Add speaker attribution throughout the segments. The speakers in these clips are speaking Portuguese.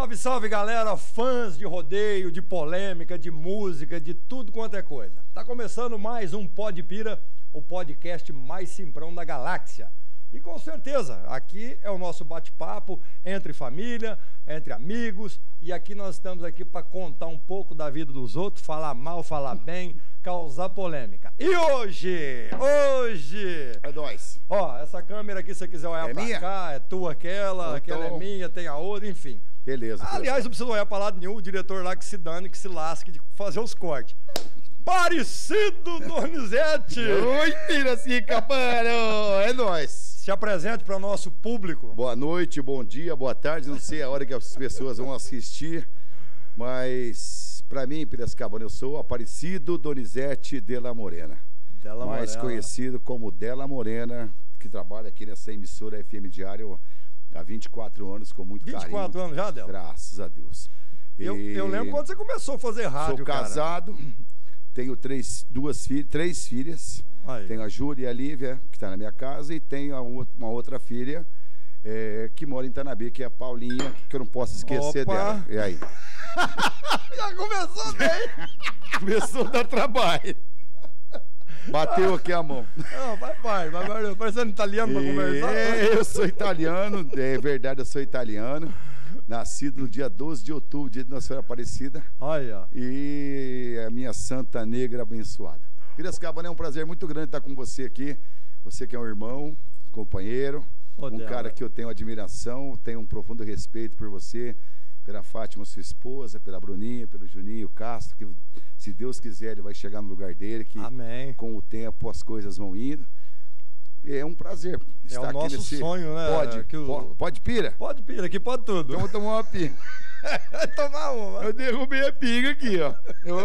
Speaker 1: Salve, salve, galera, fãs de rodeio, de polêmica, de música, de tudo quanto é coisa. Tá começando mais um Podpira, o podcast mais simprão da galáxia. E com certeza, aqui é o nosso bate-papo entre família, entre amigos, e aqui nós estamos aqui para contar um pouco da vida dos outros, falar mal, falar bem, causar polêmica. E hoje...
Speaker 2: É nóis.
Speaker 1: Ó, essa câmera aqui, se você quiser olhar pra cá, é tua aquela é minha, tem a outra, enfim.
Speaker 2: Beleza.
Speaker 1: Aliás, não precisa olhar pra lado nenhum, o diretor lá que se dane, que se lasque de fazer os cortes. Aparecido Donizete!
Speaker 2: Oi, Piracicaba, mano! É nóis.
Speaker 1: Se apresente para o nosso público.
Speaker 2: Boa noite, bom dia, boa tarde. Não sei a hora que as pessoas vão assistir, mas para mim, Piracicaba, eu sou Aparecido Donizete Della Morena. Mais conhecido como Della Morena, que trabalha aqui nessa emissora FM Diário há 24 anos, com muito
Speaker 1: 24
Speaker 2: carinho.
Speaker 1: 24 anos já, Della?
Speaker 2: Graças a Deus.
Speaker 1: Eu lembro quando você começou a fazer rádio,
Speaker 2: Sou casado, tenho três filhas. Aí. Tenho a Júlia e a Lívia, que está na minha casa, e tenho uma outra filha que mora em Tanabe, que é a Paulinha, que eu não posso esquecer dela. E aí?
Speaker 1: Já começou bem!
Speaker 2: Começou a dar trabalho. Bateu aqui a mão.
Speaker 1: Não, vai, parecendo italiano pra conversar.
Speaker 2: Eu sou italiano, é verdade, eu sou italiano. Nascido no dia 12 de outubro, dia de Nossa Senhora Aparecida.
Speaker 1: Olha.
Speaker 2: E a minha Santa Negra abençoada. Piracicaba, é um prazer muito grande estar com você aqui. Você que é um irmão, companheiro, cara que eu tenho admiração, tenho um profundo respeito por você, pela Fátima, sua esposa, pela Bruninha, pelo Juninho Castro, que se Deus quiser ele vai chegar no lugar dele, que
Speaker 1: amém. Com
Speaker 2: o tempo as coisas vão indo. E é um prazer estar aqui
Speaker 1: nesse...
Speaker 2: nesse...
Speaker 1: sonho, né?
Speaker 2: Pode pira?
Speaker 1: Pode pira, aqui pode tudo.
Speaker 2: Então vou tomar uma pinga.
Speaker 1: Tomar uma.
Speaker 2: Eu derrubei a pinga aqui, ó.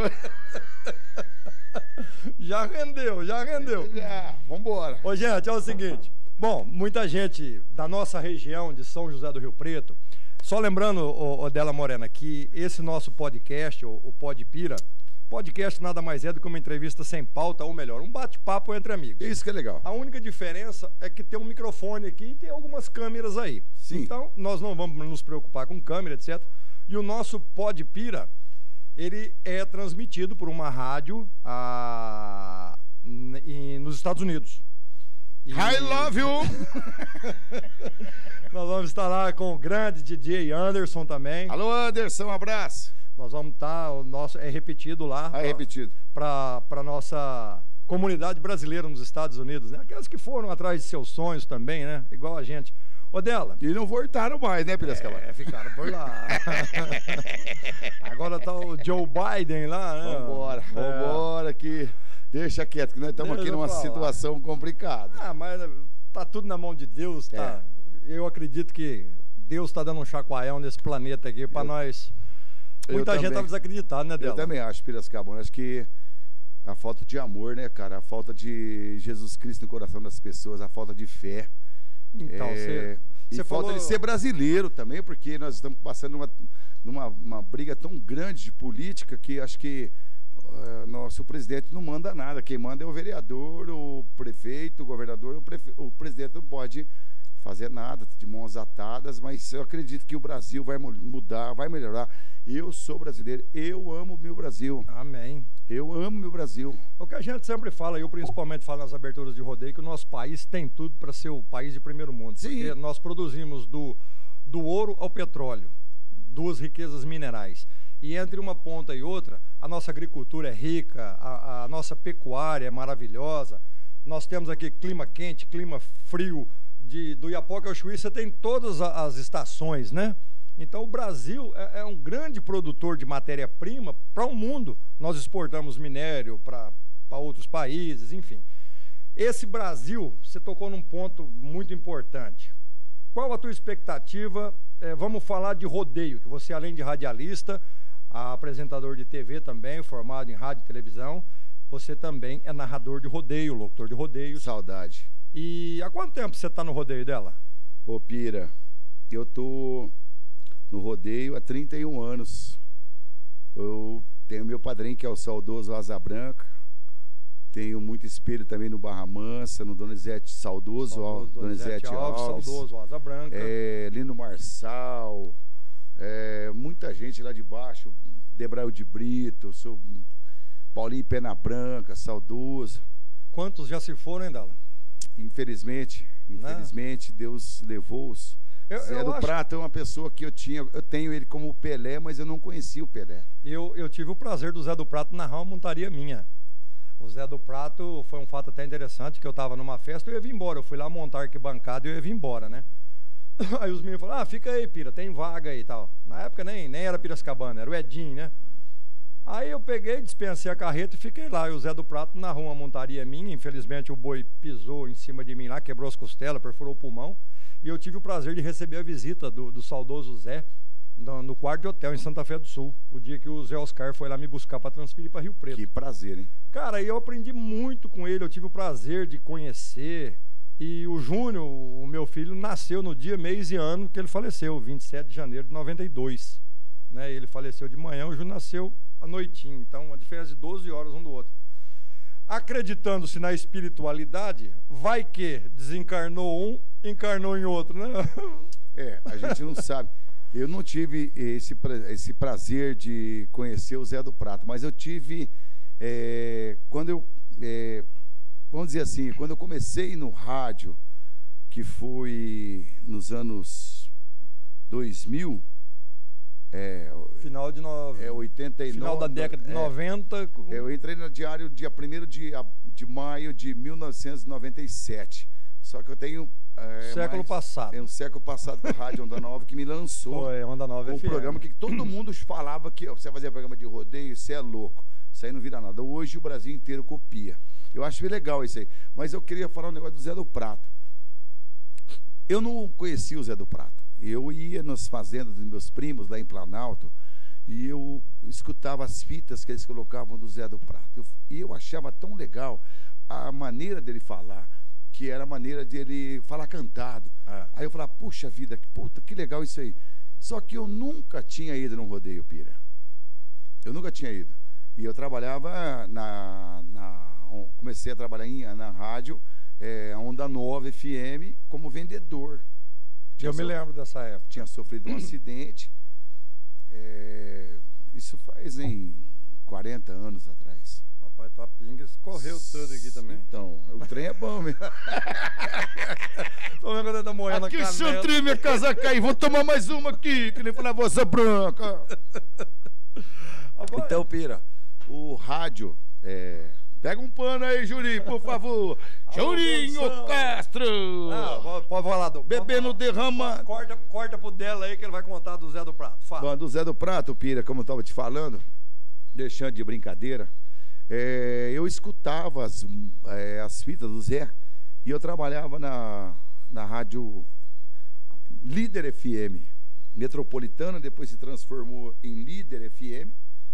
Speaker 1: Já rendeu.
Speaker 2: Vambora.
Speaker 1: Ô, gente, é o seguinte. Bom, muita gente da nossa região, de São José do Rio Preto, só lembrando, ô Della Morena, que esse nosso podcast, o Podpira, podcast nada mais é do que uma entrevista sem pauta, ou melhor, um bate-papo entre amigos.
Speaker 2: Isso que é legal.
Speaker 1: A única diferença é que tem um microfone aqui e tem algumas câmeras aí.
Speaker 2: Sim.
Speaker 1: Então, nós não vamos nos preocupar com câmera, etc. E o nosso Podpira, ele é transmitido por uma rádio nos Estados Unidos.
Speaker 2: I love you!
Speaker 1: Nós vamos estar lá com o grande DJ Anderson também.
Speaker 2: Alô, Anderson, um abraço.
Speaker 1: Nós vamos estar, o nosso é repetido lá.
Speaker 2: É repetido.
Speaker 1: Para nossa comunidade brasileira nos Estados Unidos, né? Aquelas que foram atrás de seus sonhos também, né? Igual a gente. Ô, Della.
Speaker 2: E não voltaram mais, né, Piracicaba?
Speaker 1: Ficaram por lá. Agora tá o Joe Biden lá, né?
Speaker 2: Vambora que... Deixa quieto, que nós estamos aqui numa situação complicada.
Speaker 1: Mas tá tudo na mão de Deus, tá? Eu acredito que Deus tá dando um chacoalhão nesse planeta aqui para nós... Muita gente tava desacreditado, né, Della?
Speaker 2: Eu também acho, Piracicaba. Acho que a falta de amor, né, cara? A falta de Jesus Cristo no coração das pessoas, a falta de fé.
Speaker 1: Então, você
Speaker 2: falta de ser brasileiro também, porque nós estamos passando numa briga tão grande de política que acho que nosso presidente não manda nada. Quem manda é o vereador, o prefeito, o governador, o presidente não pode fazer nada, de mãos atadas, mas eu acredito que o Brasil vai mudar, vai melhorar. Eu sou brasileiro, eu amo o meu Brasil.
Speaker 1: Amém.
Speaker 2: Eu amo meu Brasil.
Speaker 1: O que a gente sempre fala, eu principalmente falo nas aberturas de rodeio, que o nosso país tem tudo para ser o país de primeiro mundo.
Speaker 2: Sim.
Speaker 1: Porque nós produzimos do ouro ao petróleo, duas riquezas minerais. E entre uma ponta e outra, a nossa agricultura é rica, a nossa pecuária é maravilhosa. Nós temos aqui clima quente, clima frio, do Iapoca ao Chuí, você tem todas as estações, né? Então o Brasil é um grande produtor de matéria-prima para o mundo. Nós exportamos minério para outros países, enfim. Esse Brasil, você tocou num ponto muito importante. Qual a tua expectativa? Vamos falar de rodeio, que você, além de radialista, apresentador de TV também, formado em rádio e televisão, você também é narrador de rodeio, locutor de rodeio.
Speaker 2: Saudade.
Speaker 1: E há quanto tempo você está no rodeio, Della?
Speaker 2: Ô, Pira, eu tô no rodeio há 31 anos. Eu tenho meu padrinho, que é o saudoso Asa Branca. Tenho muito espelho também no Barra Mansa, no Donizete saudoso Donizete Alves.
Speaker 1: Saudoso Asa Branca.
Speaker 2: Lino Marçal. Muita gente lá de baixo, Debrail de Brito, seu Paulinho Pena Branca, saudoso.
Speaker 1: Quantos já se foram, hein, Dala?
Speaker 2: Infelizmente, Deus levou-os. Zé do Prata é uma pessoa que eu tenho ele como o Pelé, mas eu não conhecia o Pelé.
Speaker 1: Eu tive o prazer do Zé do Prato narrar uma montaria minha. O Zé do Prato foi um fato até interessante, que eu estava numa festa e eu ia vir embora. Eu fui lá montar arquibancada e eu ia vir embora, né? Aí os meninos falaram, fica aí, Pira, tem vaga aí e tal. Na época nem era Piracicabana, era o Edinho, né? Aí eu peguei, dispensei a carreta e fiquei lá. E o Zé do Prato narrou uma montaria minha. Infelizmente o boi pisou em cima de mim lá, quebrou as costelas, perfurou o pulmão. E eu tive o prazer de receber a visita do saudoso Zé no quarto de hotel em Santa Fé do Sul. O dia que o Zé Oscar foi lá me buscar para transferir para Rio Preto.
Speaker 2: Que prazer, hein?
Speaker 1: Cara, eu aprendi muito com ele. Eu tive o prazer de conhecer. E o Júnior, o meu filho, nasceu no dia, mês e ano que ele faleceu, 27 de janeiro de 92. Né? Ele faleceu de manhã, o Júnior nasceu à noitinha. Então, uma diferença de 12 horas um do outro. Acreditando-se na espiritualidade, vai que desencarnou um, encarnou em outro, né?
Speaker 2: A gente não sabe. Eu não tive esse prazer de conhecer o Zé do Prato, mas eu tive, vamos dizer assim, quando eu comecei no rádio, que foi nos anos 2000,
Speaker 1: final de
Speaker 2: 89,
Speaker 1: final da década de 90.
Speaker 2: Eu entrei no diário dia 1º de maio de 1997. Só que eu tenho
Speaker 1: século passado.
Speaker 2: É um século passado com a Rádio Onda Nova que me lançou.
Speaker 1: Foi Onda Nova
Speaker 2: um
Speaker 1: FM.
Speaker 2: Programa que todo mundo falava que você vai fazer programa de rodeio, você é louco. Isso aí não vira nada. Hoje o Brasil inteiro copia. Eu acho legal isso aí. Mas eu queria falar um negócio do Zé do Prato. Eu não conhecia o Zé do Prato. Eu ia nas fazendas dos meus primos lá em Planalto e eu escutava as fitas que eles colocavam do Zé do Prato. E eu achava tão legal a maneira dele falar, que era a maneira dele falar cantado. Aí eu falava, puxa vida, puta, que legal isso aí. Só que eu nunca tinha ido num rodeio, Pira. Eu nunca tinha ido. E eu trabalhava comecei a trabalhar na rádio, Onda Nova FM, como vendedor.
Speaker 1: Eu me lembro dessa época.
Speaker 2: Tinha sofrido um acidente. Isso faz em 40 anos atrás.
Speaker 1: Papai, tua pinga correu tudo aqui também.
Speaker 2: Então, o trem é bom mesmo.
Speaker 1: Tô vendo quando ele tá morrendo
Speaker 2: aqui
Speaker 1: na canela.
Speaker 2: Aqui o seu trem, minha casaca aí. Vou tomar mais uma aqui, que nem falar vossa branca. Então, Pira, o rádio... Pega um pano aí, Juninho, por favor. Juninho Castro.
Speaker 1: Pode falar do...
Speaker 2: Bebendo derrama.
Speaker 1: Corta pro dela aí que ele vai contar do Zé do Prato. Fala.
Speaker 2: Bom, do Zé do Prato, Pira, como eu estava te falando, deixando de brincadeira, eu escutava as fitas do Zé e eu trabalhava na rádio Líder FM, metropolitana, depois se transformou em Líder FM.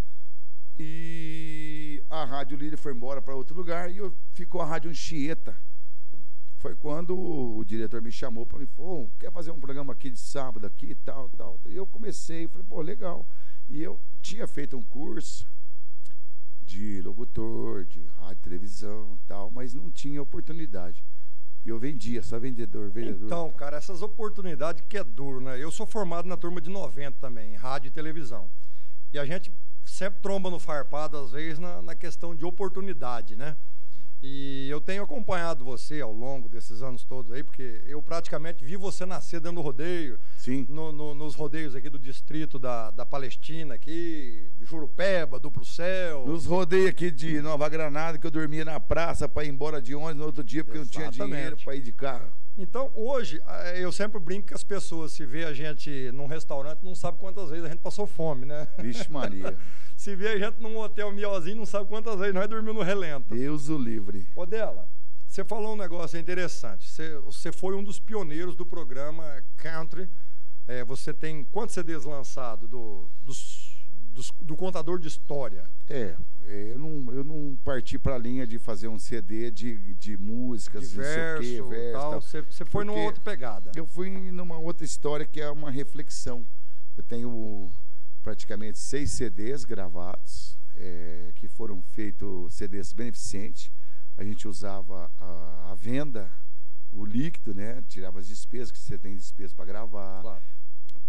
Speaker 2: E a Rádio Líder foi embora para outro lugar e ficou a Rádio Anchieta. Foi quando o diretor me chamou para mim, falou, quer fazer um programa aqui de sábado aqui, tal. E eu comecei, falei, pô, legal. E eu tinha feito um curso de locutor, de rádio e televisão e tal, mas não tinha oportunidade. E eu vendia, só vendedor.
Speaker 1: Então, cara, essas oportunidades que é duro, né? Eu sou formado na turma de 90 também, em rádio e televisão. E a gente sempre tromba no farpado, às vezes, na questão de oportunidade, né? E eu tenho acompanhado você ao longo desses anos todos aí, porque eu praticamente vi você nascer dentro do rodeio.
Speaker 2: Sim.
Speaker 1: Nos rodeios aqui do distrito da Palestina, aqui, Jurupeba, Duplo Céu.
Speaker 2: Nos rodeios aqui de Nova Granada, que eu dormia na praça para ir embora de ônibus no outro dia, porque Exatamente. Eu não tinha dinheiro para ir de carro.
Speaker 1: Então, hoje, eu sempre brinco que as pessoas, se vê a gente num restaurante, não sabe quantas vezes a gente passou fome, né?
Speaker 2: Vixe Maria.
Speaker 1: Se vê a gente num hotel mielzinho, não sabe quantas vezes nós dormimos no relento.
Speaker 2: Deus o livre.
Speaker 1: Ô, Dela, você falou um negócio interessante. Você foi um dos pioneiros do programa Country. Você tem quantos CDs lançados do contador de história?
Speaker 2: Eu não parti para a linha de fazer um CD de músicas,
Speaker 1: de verso, tal. Você foi numa outra pegada.
Speaker 2: Eu fui numa outra história que é uma reflexão. Eu tenho praticamente 6 CDs gravados, que foram feitos CDs beneficentes. A gente usava a venda, o líquido, né? Tirava as despesas, que você tem despesas para gravar.
Speaker 1: Claro.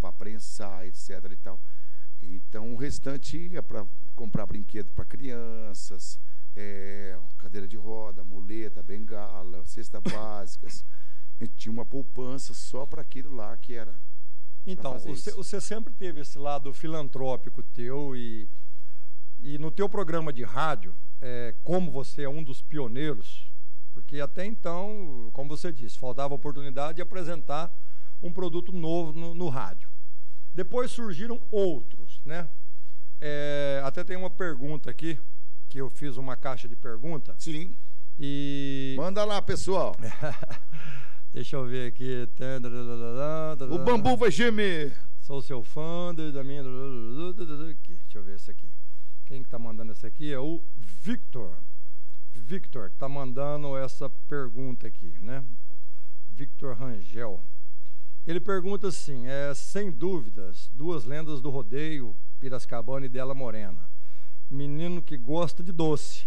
Speaker 2: para prensar, etc. e tal. Então o restante ia para comprar brinquedo para crianças, cadeira de roda, muleta, bengala, cesta básicas. A gente tinha uma poupança só para aquilo lá que era.
Speaker 1: Então, você sempre teve esse lado filantrópico teu e no teu programa de rádio, como você é um dos pioneiros, porque até então, como você disse, faltava oportunidade de apresentar um produto novo no rádio. Depois surgiram outros, né? Até tem uma pergunta aqui, que eu fiz uma caixa de pergunta.
Speaker 2: Sim.
Speaker 1: E...
Speaker 2: Manda lá, pessoal.
Speaker 1: Deixa eu ver aqui.
Speaker 2: O bambu vai gemer.
Speaker 1: Sou seu fã da minha... Deixa eu ver esse aqui. Quem que tá mandando esse aqui é o Victor. Victor tá mandando essa pergunta aqui, né? Victor Rangel. Ele pergunta assim, sem dúvidas, duas lendas do rodeio, Piracicabana e Della Morena. Menino que gosta de doce.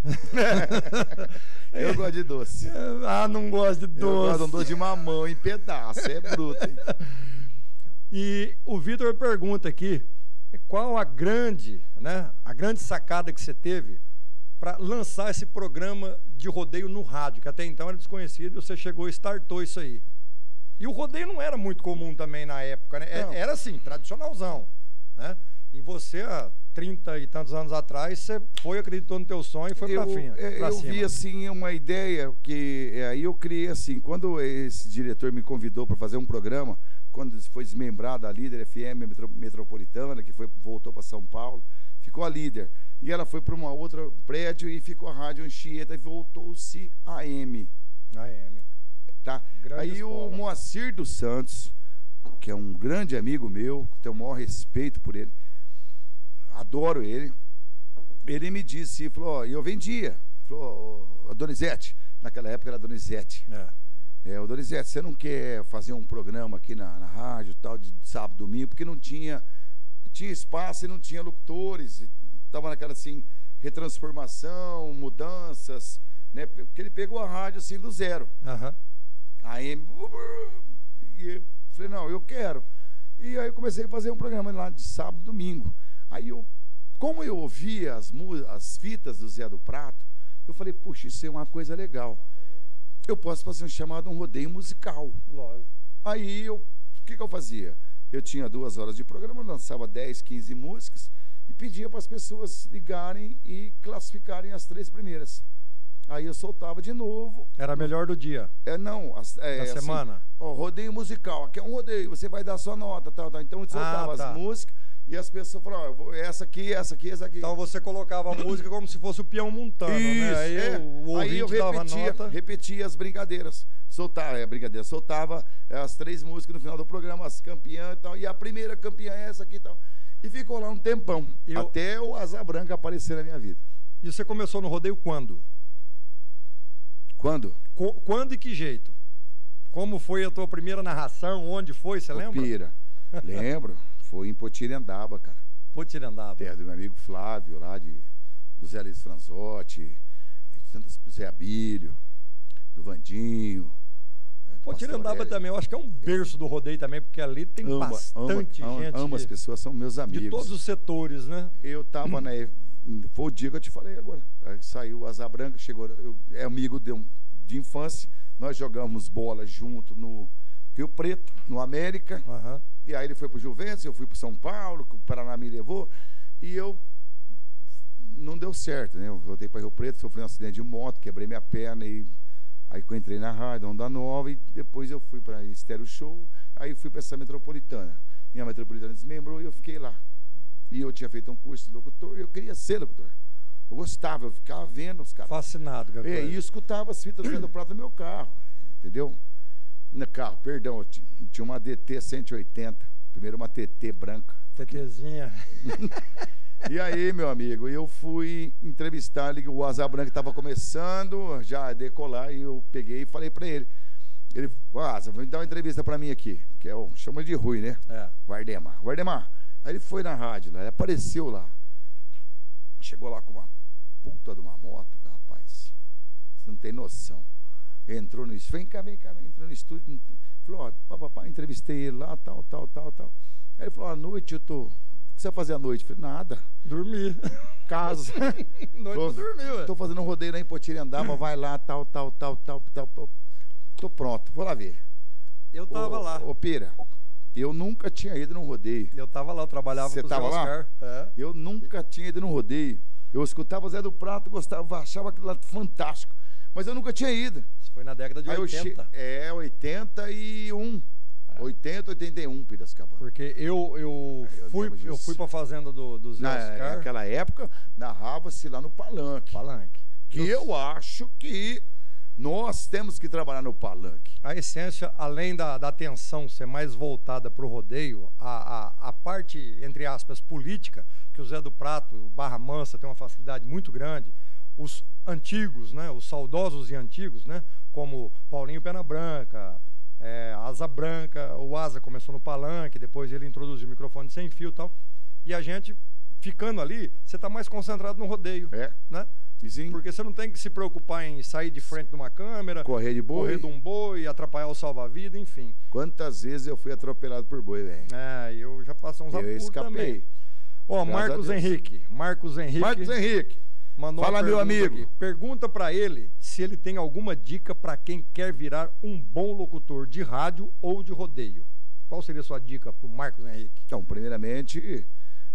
Speaker 2: Eu gosto de doce.
Speaker 1: Não gosto de doce.
Speaker 2: Eu gosto de um doce de mamão em pedaço, é bruto, hein?
Speaker 1: E o Vitor pergunta aqui, qual a grande sacada que você teve para lançar esse programa de rodeio no rádio, que até então era desconhecido, e você chegou e startou isso aí. E o rodeio não era muito comum também na época, né? Era assim, tradicionalzão, né? E você, há 30 e tantos anos atrás, você acreditou no teu sonho e foi pra cima.
Speaker 2: Eu vi, assim, uma ideia que aí eu criei, assim, quando esse diretor me convidou para fazer um programa, quando foi desmembrada a Líder FM Metropolitana, que voltou para São Paulo, ficou a Líder. E ela foi para uma outra prédio e ficou a Rádio Anchieta e voltou-se a AM.
Speaker 1: AM.
Speaker 2: Tá? Aí escola. O Moacir dos Santos, que é um grande amigo meu, tenho o maior respeito por ele, adoro ele. Ele me disse, falou, eu vendia. Falou, Donizete, naquela época era Donizete. O Donizete, você não quer fazer um programa aqui na rádio, tal, de sábado, domingo, porque não tinha espaço e não tinha locutores, estava naquela assim, retransformação, mudanças, né? Porque ele pegou a rádio assim do zero. Aí, e falei, não, eu quero. E aí eu comecei a fazer um programa lá de sábado e domingo. Aí como eu ouvia as fitas do Zé do Prato, eu falei, puxa, isso é uma coisa legal. Eu posso fazer um rodeio musical.
Speaker 1: Lógico.
Speaker 2: Aí o que eu fazia? Eu tinha 2 horas de programa, lançava 10, 15 músicas e pedia para as pessoas ligarem e classificarem as 3 primeiras. Aí eu soltava de novo.
Speaker 1: Era melhor do dia?
Speaker 2: Não.
Speaker 1: Da semana?
Speaker 2: Rodeio musical. Aqui é um rodeio, você vai dar sua nota, tal. Então eu soltava as músicas e as pessoas falavam, essa aqui.
Speaker 1: Então você colocava a música como se fosse o peão montando,
Speaker 2: isso,
Speaker 1: né? Aí o ouvinte dava nota.
Speaker 2: Repetia as brincadeiras. Soltava as 3 músicas no final do programa, as campeãs e tal. E a primeira campeã é essa aqui e tal. E ficou lá um tempão, até o Asa Branca aparecer na minha vida.
Speaker 1: E você começou no rodeio quando?
Speaker 2: Quando?
Speaker 1: Quando e que jeito? Como foi a tua primeira narração? Onde foi? Você lembra?
Speaker 2: Lembro. Foi em Potirendaba, cara.
Speaker 1: Potirendaba.
Speaker 2: Terra do meu amigo Flávio, lá do Zé Luiz Franzotti, Zé Abílio, do Vandinho.
Speaker 1: Potirendaba também, eu acho que é um berço do rodeio também, porque ali tem bastante gente.
Speaker 2: Ambas pessoas são meus amigos.
Speaker 1: De todos os setores, né?
Speaker 2: Eu tava foi o dia que eu te falei agora. Aí saiu o Asa Branca, chegou, é amigo de infância. Nós jogamos bola junto no Rio Preto, no América. E aí ele foi pro Juventus, eu fui pro São Paulo, o Paraná me levou. E não deu certo, né? Eu voltei para Rio Preto, sofri um acidente de moto, quebrei minha perna e aí que eu entrei na rádio Onda Nova e depois eu fui para Estéreo Show, aí fui para essa Metropolitana. E a Metropolitana desmembrou e eu fiquei lá. E eu tinha feito um curso de locutor e eu queria ser locutor. Eu gostava, eu ficava vendo os caras.
Speaker 1: Fascinado com a coisa.
Speaker 2: E escutava as fitas do Zé do Prato no meu carro, entendeu? No carro, perdão, eu tinha uma DT 180, primeiro uma TT branca.
Speaker 1: TTzinha.
Speaker 2: E aí, meu amigo, eu fui entrevistar, o Asa Branca estava começando já a decolar e eu peguei e falei para ele. Ele falou, Asa, vem dar uma entrevista para mim aqui, que é chama de Rui, né? Vardemar. Aí ele foi na rádio, lá, ele apareceu lá. Chegou lá com uma puta de uma moto, rapaz. Você não tem noção. Entrou no estúdio, entrou no estúdio, Falou, ó, papapá, entrevistei ele lá, tal. Aí ele falou, à noite eu tô... O que você vai fazer à noite? Eu falei, nada.
Speaker 1: Dormir.
Speaker 2: Casa.
Speaker 1: Noite dormiu, ué.
Speaker 2: Tô fazendo um rodeio lá em Potirendaba, vai lá, tal. Tô pronto, vou lá ver.
Speaker 1: Eu tava lá.
Speaker 2: Ô, Pira, eu nunca tinha ido num rodeio.
Speaker 1: Eu tava lá, eu trabalhava
Speaker 2: Você
Speaker 1: com o Zé
Speaker 2: tava lá?
Speaker 1: Oscar. É.
Speaker 2: Eu nunca tinha ido num rodeio. Eu escutava o Zé do Prato, gostava, achava aquilo lá fantástico. Mas eu nunca tinha ido.
Speaker 1: Isso foi na década de
Speaker 2: Aí
Speaker 1: 80.
Speaker 2: 81. 80, 81, Piracicabana.
Speaker 1: Porque eu fui pra fazenda do Zé Oscar.
Speaker 2: Naquela época, narrava-se lá no Palanque. Que eu acho que nós temos que trabalhar no Palanque.
Speaker 1: A essência, além da atenção ser mais voltada para o rodeio, a parte, entre aspas, política, que o Zé do Prato, o Barra Mansa tem uma facilidade muito grande, os antigos, né, os saudosos e antigos, né, como Paulinho Pena Branca, Asa Branca, o Asa começou no Palanque, depois ele introduziu o microfone sem fio e tal, e a gente, ficando ali, você está mais concentrado no rodeio, né?
Speaker 2: Sim.
Speaker 1: Porque você não tem que se preocupar em sair de frente de uma câmera,
Speaker 2: correr de um boi,
Speaker 1: atrapalhar o salva-vida, enfim.
Speaker 2: Quantas vezes eu fui atropelado por boi, velho?
Speaker 1: Eu já passei uns apuros também. Ó, Marcos Henrique. Mandou
Speaker 2: Fala, meu amigo.
Speaker 1: Aqui. Pergunta para ele se ele tem alguma dica para quem quer virar um bom locutor de rádio ou de rodeio. Qual seria a sua dica pro Marcos Henrique?
Speaker 2: Então, primeiramente,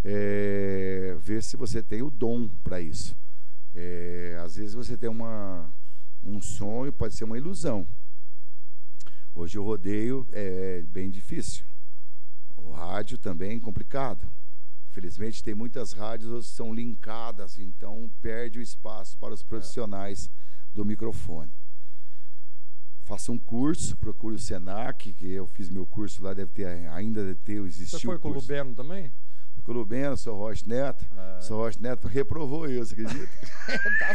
Speaker 2: ver se você tem o dom para isso. Às vezes você tem um sonho, pode ser uma ilusão. Hoje o rodeio é bem difícil. O rádio também é complicado. Infelizmente tem muitas rádios que são linkadas, então perde o espaço para os profissionais do microfone. Faça um curso, procure o Senac, que eu fiz meu curso lá, ainda deve ter existido.
Speaker 1: Você foi com o Lubeno também?
Speaker 2: Com o Lubeno, seu Rocha Neto. Seu Rocha Neto reprovou eu, você acredita?
Speaker 1: Tá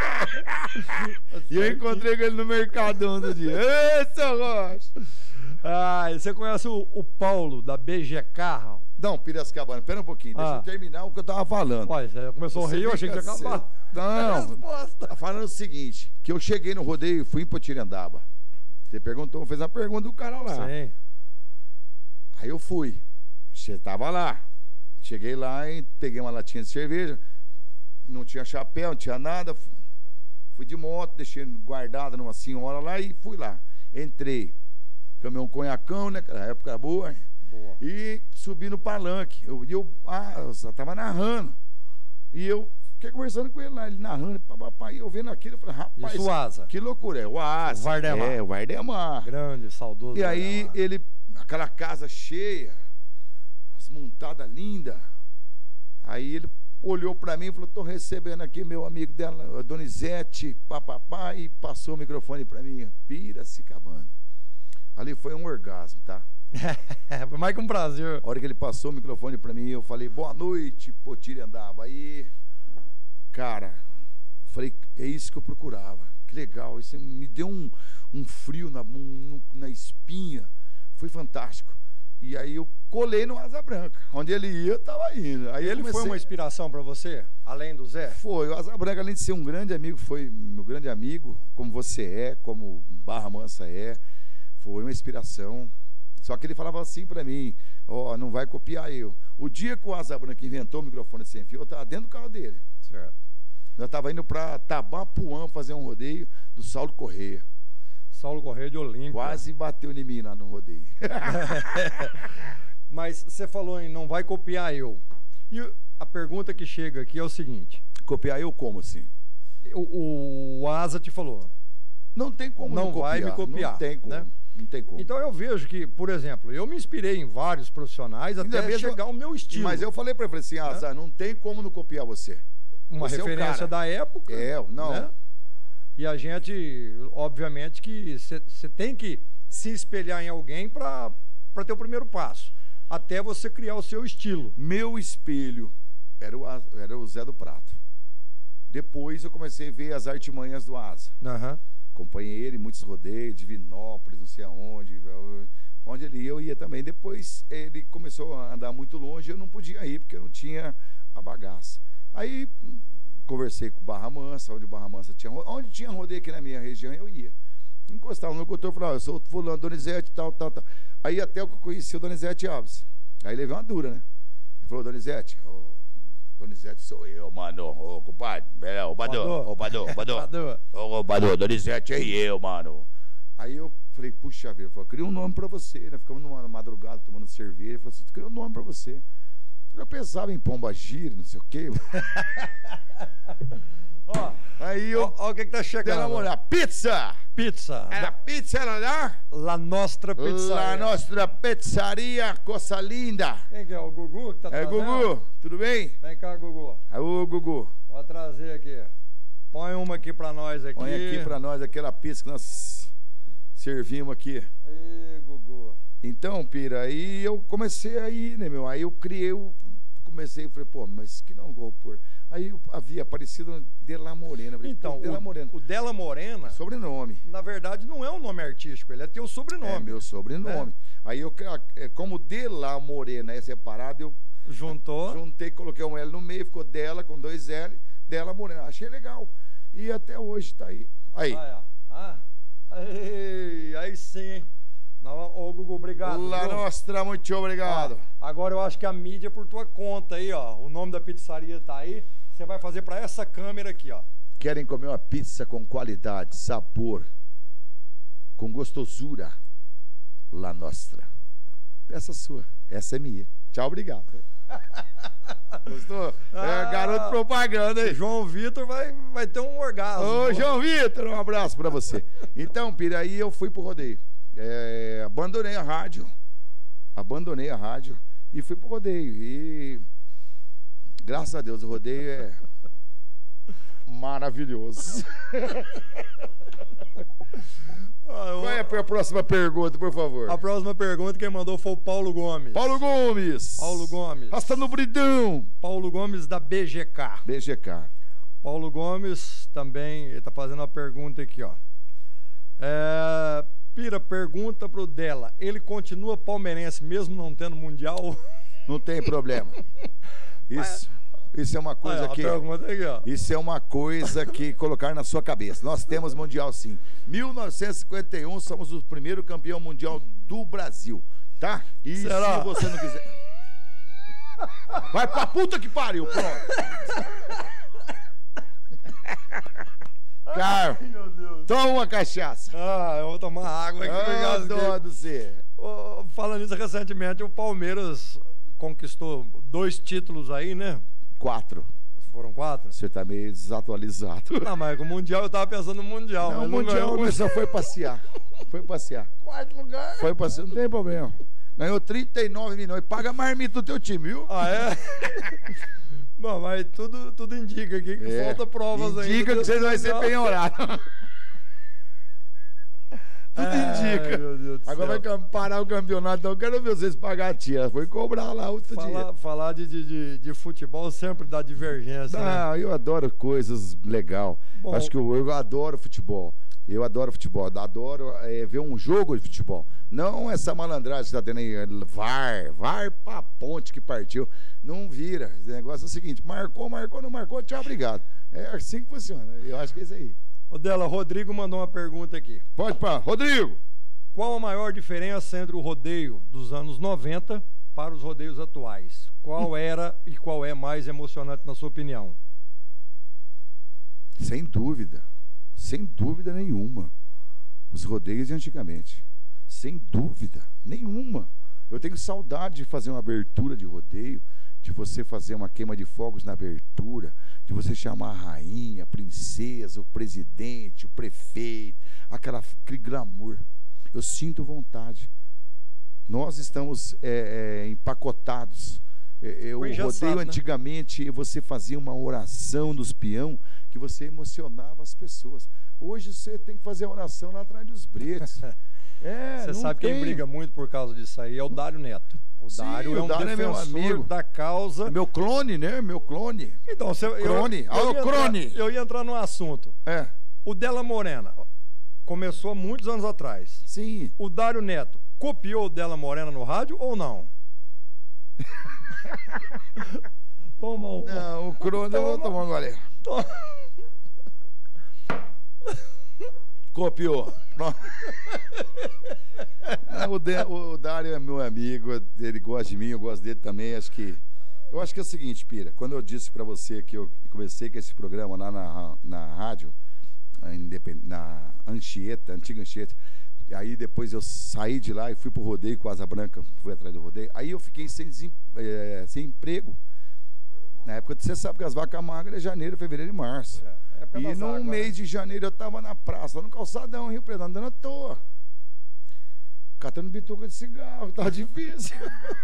Speaker 1: certo.
Speaker 2: E eu encontrei com ele no Mercadão do dia. Ê, seu Rocha!
Speaker 1: Você conhece o Paulo, da BGK?
Speaker 2: Não, Piracicabana, pera um pouquinho, deixa eu terminar o que eu tava falando.
Speaker 1: Você começou a rir, eu achei que tinha acabado.
Speaker 2: Não, tá falando o seguinte, que eu cheguei no rodeio, fui em Potirendaba. Você perguntou, fez uma pergunta do cara lá.
Speaker 1: Sim.
Speaker 2: Aí eu fui, você tava lá. Cheguei lá e peguei uma latinha de cerveja, não tinha chapéu, não tinha nada. Fui de moto, deixei guardada numa senhora lá e fui lá. Entrei, tomei um conhacão, né, naquela época boa. E subi no Palanque. Eu tava narrando. E eu fiquei conversando com ele lá, ele narrando, papai, eu vendo aquilo, eu falei, rapaz,
Speaker 1: isso, o Asa.
Speaker 2: Que loucura, é o Asa.
Speaker 1: O Vardemar.
Speaker 2: O Vardemar.
Speaker 1: Grande, saudoso.
Speaker 2: E aí ele, aquela casa cheia, as montadas lindas. Aí ele olhou pra mim e falou, tô recebendo aqui meu amigo dela, a Donizete, papapá, e passou o microfone pra mim, Piracicabana. Ali foi um orgasmo, tá?
Speaker 1: Foi mais que um prazer.
Speaker 2: A hora que ele passou o microfone pra mim, eu falei, boa noite, Potirendaba. Aí, cara, eu falei, é isso que eu procurava. Que legal, isso me deu um frio na espinha. Foi fantástico. E aí eu colei no Asa Branca. Onde ele ia, eu tava indo. Aí
Speaker 1: ele foi uma inspiração pra você, além do Zé?
Speaker 2: Foi. O Asa Branca, além de ser um grande amigo, foi meu grande amigo, como você é, como Barra Mansa é. Foi uma inspiração. Só que ele falava assim pra mim, não vai copiar eu. O dia que o Asa Branca inventou o microfone sem fio, eu tava dentro do carro dele.
Speaker 1: Certo.
Speaker 2: Eu tava indo pra Tabapuã fazer um rodeio do Saulo Correia.
Speaker 1: Saulo Correia de Olímpia.
Speaker 2: Quase bateu em mim lá no rodeio.
Speaker 1: Mas você falou em não vai copiar eu. E a pergunta que chega aqui é o seguinte.
Speaker 2: Copiar eu como assim?
Speaker 1: O Asa te falou.
Speaker 2: Não tem como
Speaker 1: não
Speaker 2: copiar.
Speaker 1: Vai me copiar.
Speaker 2: Não tem como. Né? Não tem como.
Speaker 1: Então eu vejo que, por exemplo, eu me inspirei em vários profissionais até chegar ao meu estilo.
Speaker 2: Mas eu falei pra ele assim, Asa, não tem como não copiar você.
Speaker 1: Uma
Speaker 2: você
Speaker 1: referência da época.
Speaker 2: Não.
Speaker 1: Né? E a gente, obviamente, que você tem que se espelhar em alguém para ter o primeiro passo. Até você criar o seu estilo.
Speaker 2: Meu espelho era o Zé do Prato. Depois eu comecei a ver as artimanhas do Asa. Acompanhei ele em muitos rodeios, Divinópolis, não sei aonde. Onde ele ia, eu ia também. Depois ele começou a andar muito longe, eu não podia ir, porque eu não tinha a bagaça. Aí conversei com o Barra Mansa, onde o Barra Mansa tinha rodeio aqui na minha região, eu ia. Encostava no locutor e falava, eu sou o fulano, Donizete, tal. Aí até eu conheci o Donizete Alves. Aí levei uma dura, né? Ele falou, Donizete, Donizete sou eu, mano. Ô, compadre. Ô, Badô, Donizete é eu, mano. Aí eu falei, puxa vida, eu queria um nome pra você, né? Ficamos numa madrugada tomando cerveja. Ele falou assim, queria um nome pra você. Eu pensava em Pomba Gira, não sei o quê. Aí eu.
Speaker 1: Ó, o que tá chegando?
Speaker 2: Pizza!
Speaker 1: Pizza.
Speaker 2: Era pizza, era lá?
Speaker 1: La Nostra Pizzaria.
Speaker 2: La Nostra Pizzaria, coisa linda.
Speaker 1: Quem que é? O Gugu que tá trazendo?
Speaker 2: Gugu, tudo bem?
Speaker 1: Vem cá, Gugu.
Speaker 2: Ô, Gugu.
Speaker 1: Vou trazer aqui. Põe uma aqui pra nós aqui.
Speaker 2: Põe aqui pra nós aquela pizza que nós servimos aqui.
Speaker 1: Ê, Gugu.
Speaker 2: Então, Pira, aí eu comecei aí, né, meu? Aí eu criei comecei, falei, pô, mas que não vou pôr. Aí havia aparecido Della Morena. Falei,
Speaker 1: então, o Della Morena...
Speaker 2: Sobrenome.
Speaker 1: Na verdade, não é um nome artístico, ele é teu sobrenome.
Speaker 2: É meu sobrenome. Aí eu, como Della Morena é separado, eu... Juntei, coloquei um L no meio, ficou Della com 2 L, Della Morena. Achei legal. E até hoje tá aí. Aí.
Speaker 1: Aí sim, hein? Ô, Gugu, obrigado.
Speaker 2: La Nostra, muito obrigado.
Speaker 1: Agora eu acho que a mídia é por tua conta aí, ó. O nome da pizzaria tá aí. Você vai fazer pra essa câmera aqui, ó.
Speaker 2: Querem comer uma pizza com qualidade, sabor, com gostosura? La Nostra. Peça sua. Essa é minha. Tchau, obrigado. Gostou? Garoto propaganda aí.
Speaker 1: João Vitor vai ter um orgasmo.
Speaker 2: Ô, João Vitor, um abraço pra você. Então, Pira, aí eu fui pro rodeio. Abandonei a rádio e fui pro rodeio. E graças a Deus o rodeio é maravilhoso. Qual é a próxima pergunta, por favor?
Speaker 1: A próxima pergunta quem mandou foi o Paulo Gomes.
Speaker 2: Paulo Gomes. Rasta no Bridão.
Speaker 1: Paulo Gomes da BGK. Paulo Gomes também, ele tá fazendo uma pergunta aqui, ó. Pira, pergunta pro Della. Ele continua palmeirense mesmo não tendo mundial?
Speaker 2: Não tem problema. Isso é uma coisa que... Isso é uma coisa que colocar na sua cabeça. Nós temos mundial sim. 1951 somos o primeiro campeão mundial do Brasil. Tá? E
Speaker 1: será?
Speaker 2: Se você não quiser... Vai pra puta que pariu, pronto. Cara, toma uma cachaça.
Speaker 1: Eu vou tomar água aqui.
Speaker 2: Dó do você.
Speaker 1: Falando isso, recentemente o Palmeiras conquistou 2 títulos aí, né?
Speaker 2: 4.
Speaker 1: Foram 4?
Speaker 2: Você tá meio desatualizado.
Speaker 1: Não, mas com o Mundial eu tava pensando no Mundial.
Speaker 2: Não, o Mundial só foi passear.
Speaker 1: 4º lugar.
Speaker 2: Foi passear, não tem problema. Ganhou 39 milhões. Paga marmita do teu time, viu?
Speaker 1: É? Bom, mas tudo indica aqui que falta provas ainda.
Speaker 2: Indica que você vai ser penhorado. Tudo indica.
Speaker 1: Meu Deus do
Speaker 2: Agora
Speaker 1: céu.
Speaker 2: vai parar o campeonato, então eu quero ver vocês pagar a tia. Foi cobrar lá outro dia.
Speaker 1: Falar de futebol sempre dá divergência.
Speaker 2: Não, né? Eu adoro coisas legal. Acho que eu adoro futebol. Eu adoro futebol. Adoro ver um jogo de futebol. Não essa malandragem que tá tendo aí. VAR pra ponte que partiu. Não vira. Esse negócio é o seguinte: marcou, não marcou, tchau, obrigado. É assim que funciona. Eu acho que é isso aí.
Speaker 1: Ô Della, Rodrigo mandou uma pergunta aqui.
Speaker 2: Pode pá. Rodrigo!
Speaker 1: Qual a maior diferença entre o rodeio dos anos 90 para os rodeios atuais? Qual era e qual é mais emocionante na sua opinião?
Speaker 2: Sem dúvida nenhuma. Os rodeios de antigamente. Sem dúvida nenhuma. Eu tenho saudade de fazer uma abertura de rodeio, de você fazer uma queima de fogos na abertura, de você chamar a rainha, a princesa, o presidente, o prefeito, aquele glamour. Eu sinto vontade. Nós estamos empacotados. O rodeio antigamente, você fazia uma oração dos peão que você emocionava as pessoas. Hoje você tem que fazer a oração lá atrás dos bretes.
Speaker 1: Você sabe quem briga muito por causa disso aí? É o Dário Neto. O Dário é um defensor
Speaker 2: meu amigo
Speaker 1: da causa.
Speaker 2: Meu clone, né? Meu clone.
Speaker 1: Então, eu ia entrar no assunto. O Della Morena começou há muitos anos atrás.
Speaker 2: Sim.
Speaker 1: O Dário Neto copiou o Della Morena no rádio ou não? Toma.
Speaker 2: Não, o Crone eu vou tomar um gole. Copiou. O Dário é meu amigo, ele gosta de mim, eu gosto dele também. Eu acho que é o seguinte, Pira, quando eu disse pra você que eu comecei com esse programa lá na rádio, na Anchieta, antiga Anchieta, aí depois eu saí de lá e fui pro rodeio com a Asa Branca, fui atrás do rodeio, aí eu fiquei sem emprego. Na época, você sabe que as vacas magras é janeiro, fevereiro e março. E no mês de janeiro eu tava na praça, lá no calçadão, Rio Preto, andando à toa. Catando bituca de cigarro, tava difícil.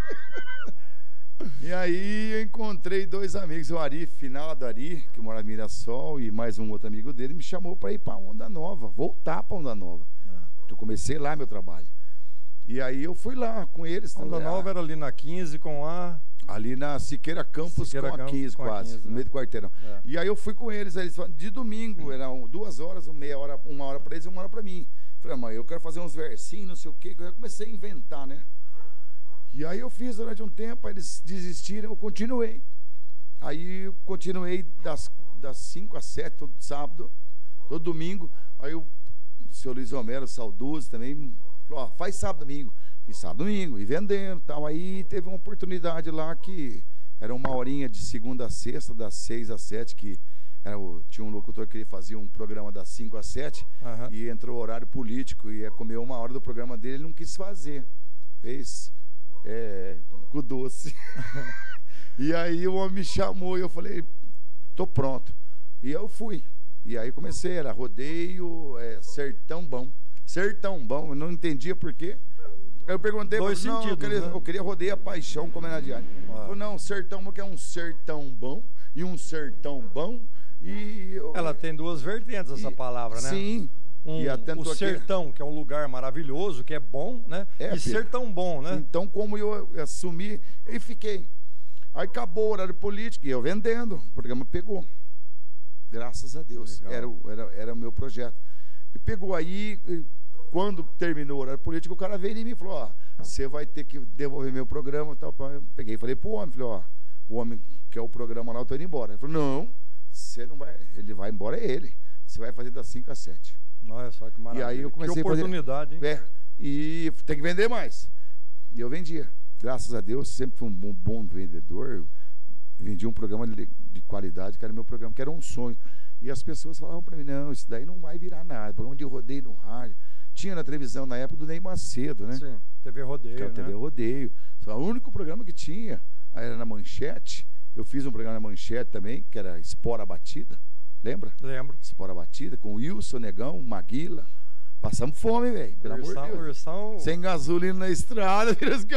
Speaker 2: E aí eu encontrei dois amigos, o Ari, finado Ari, que mora em Mirassol, e mais um outro amigo dele, me chamou para ir para Onda Nova, voltar para Onda Nova. Eu comecei lá meu trabalho. E aí eu fui lá com eles.
Speaker 1: Onda Nova era ali na 15 com a...
Speaker 2: Ali na Siqueira Campos com a 15 quase, 15, no meio do quarteirão. E aí eu fui com eles, de domingo, eram 2 horas, meia hora, 1 hora para eles e 1 hora para mim. Falei, mãe, eu quero fazer uns versinhos, não sei o quê, que eu já comecei a inventar, né? E aí eu fiz durante um tempo, aí eles desistiram, eu continuei. Aí eu continuei das 5 às 7, todo sábado, todo domingo. Aí o seu Luiz Romero, saudoso também, falou, ó, faz sábado, domingo. E sábado, domingo, e vendendo e tal. Aí teve uma oportunidade lá que era 1 horinha de segunda a sexta, das 6 às 7, que tinha um locutor que ele fazia um programa das 5 às 7, e entrou o horário político, e ia comer 1 hora do programa dele, ele não quis fazer. Fez com doce. E aí o homem me chamou e eu falei, tô pronto. E eu fui. E aí comecei, era rodeio, sertão bom. Sertão bom, eu não entendia por quê. Eu perguntei, eu queria rodeio a paixão como é na diária. Falei, não, sertão bom, que é um sertão bom e um sertão bom.
Speaker 1: Ela tem 2 vertentes, essa palavra, né?
Speaker 2: Sim.
Speaker 1: O sertão, que é um lugar maravilhoso, que é bom, né? E sertão bom, né?
Speaker 2: Então, como eu assumi, e fiquei. Aí acabou o horário político, e eu vendendo, o programa pegou. Graças a Deus. Era o meu projeto. E pegou aí, quando terminou o horário político, o cara veio em mim e falou, ó, você vai ter que devolver meu programa e tal. Eu peguei e falei pro homem, falei, ó, o homem quer o programa lá, eu tô indo embora. Ele falou, não, você não vai, ele vai embora, é ele. Você vai fazer das 5 às 7.
Speaker 1: Olha só que maravilha.
Speaker 2: E aí eu comecei
Speaker 1: que oportunidade,
Speaker 2: a fazer, hein? E tem que vender mais. E eu vendia. Graças a Deus, sempre fui um bom vendedor. Eu vendia um programa de qualidade, que era meu programa, que era um sonho. E as pessoas falavam para mim, não, isso daí não vai virar nada. Programa de rodeio no rádio. Tinha na televisão na época do Ney Macedo, né?
Speaker 1: Sim, TV Rodeio, né?
Speaker 2: TV Rodeio. Só o único programa que tinha era na Manchete. Eu fiz um programa na Manchete também, que era Espora Batida. Lembra?
Speaker 1: Lembro.
Speaker 2: Espora Batida, com o Wilson, Negão, Maguila. Passamos fome, velho. Pelo amor de Deus.
Speaker 1: Ursão...
Speaker 2: Sem gasolina na estrada,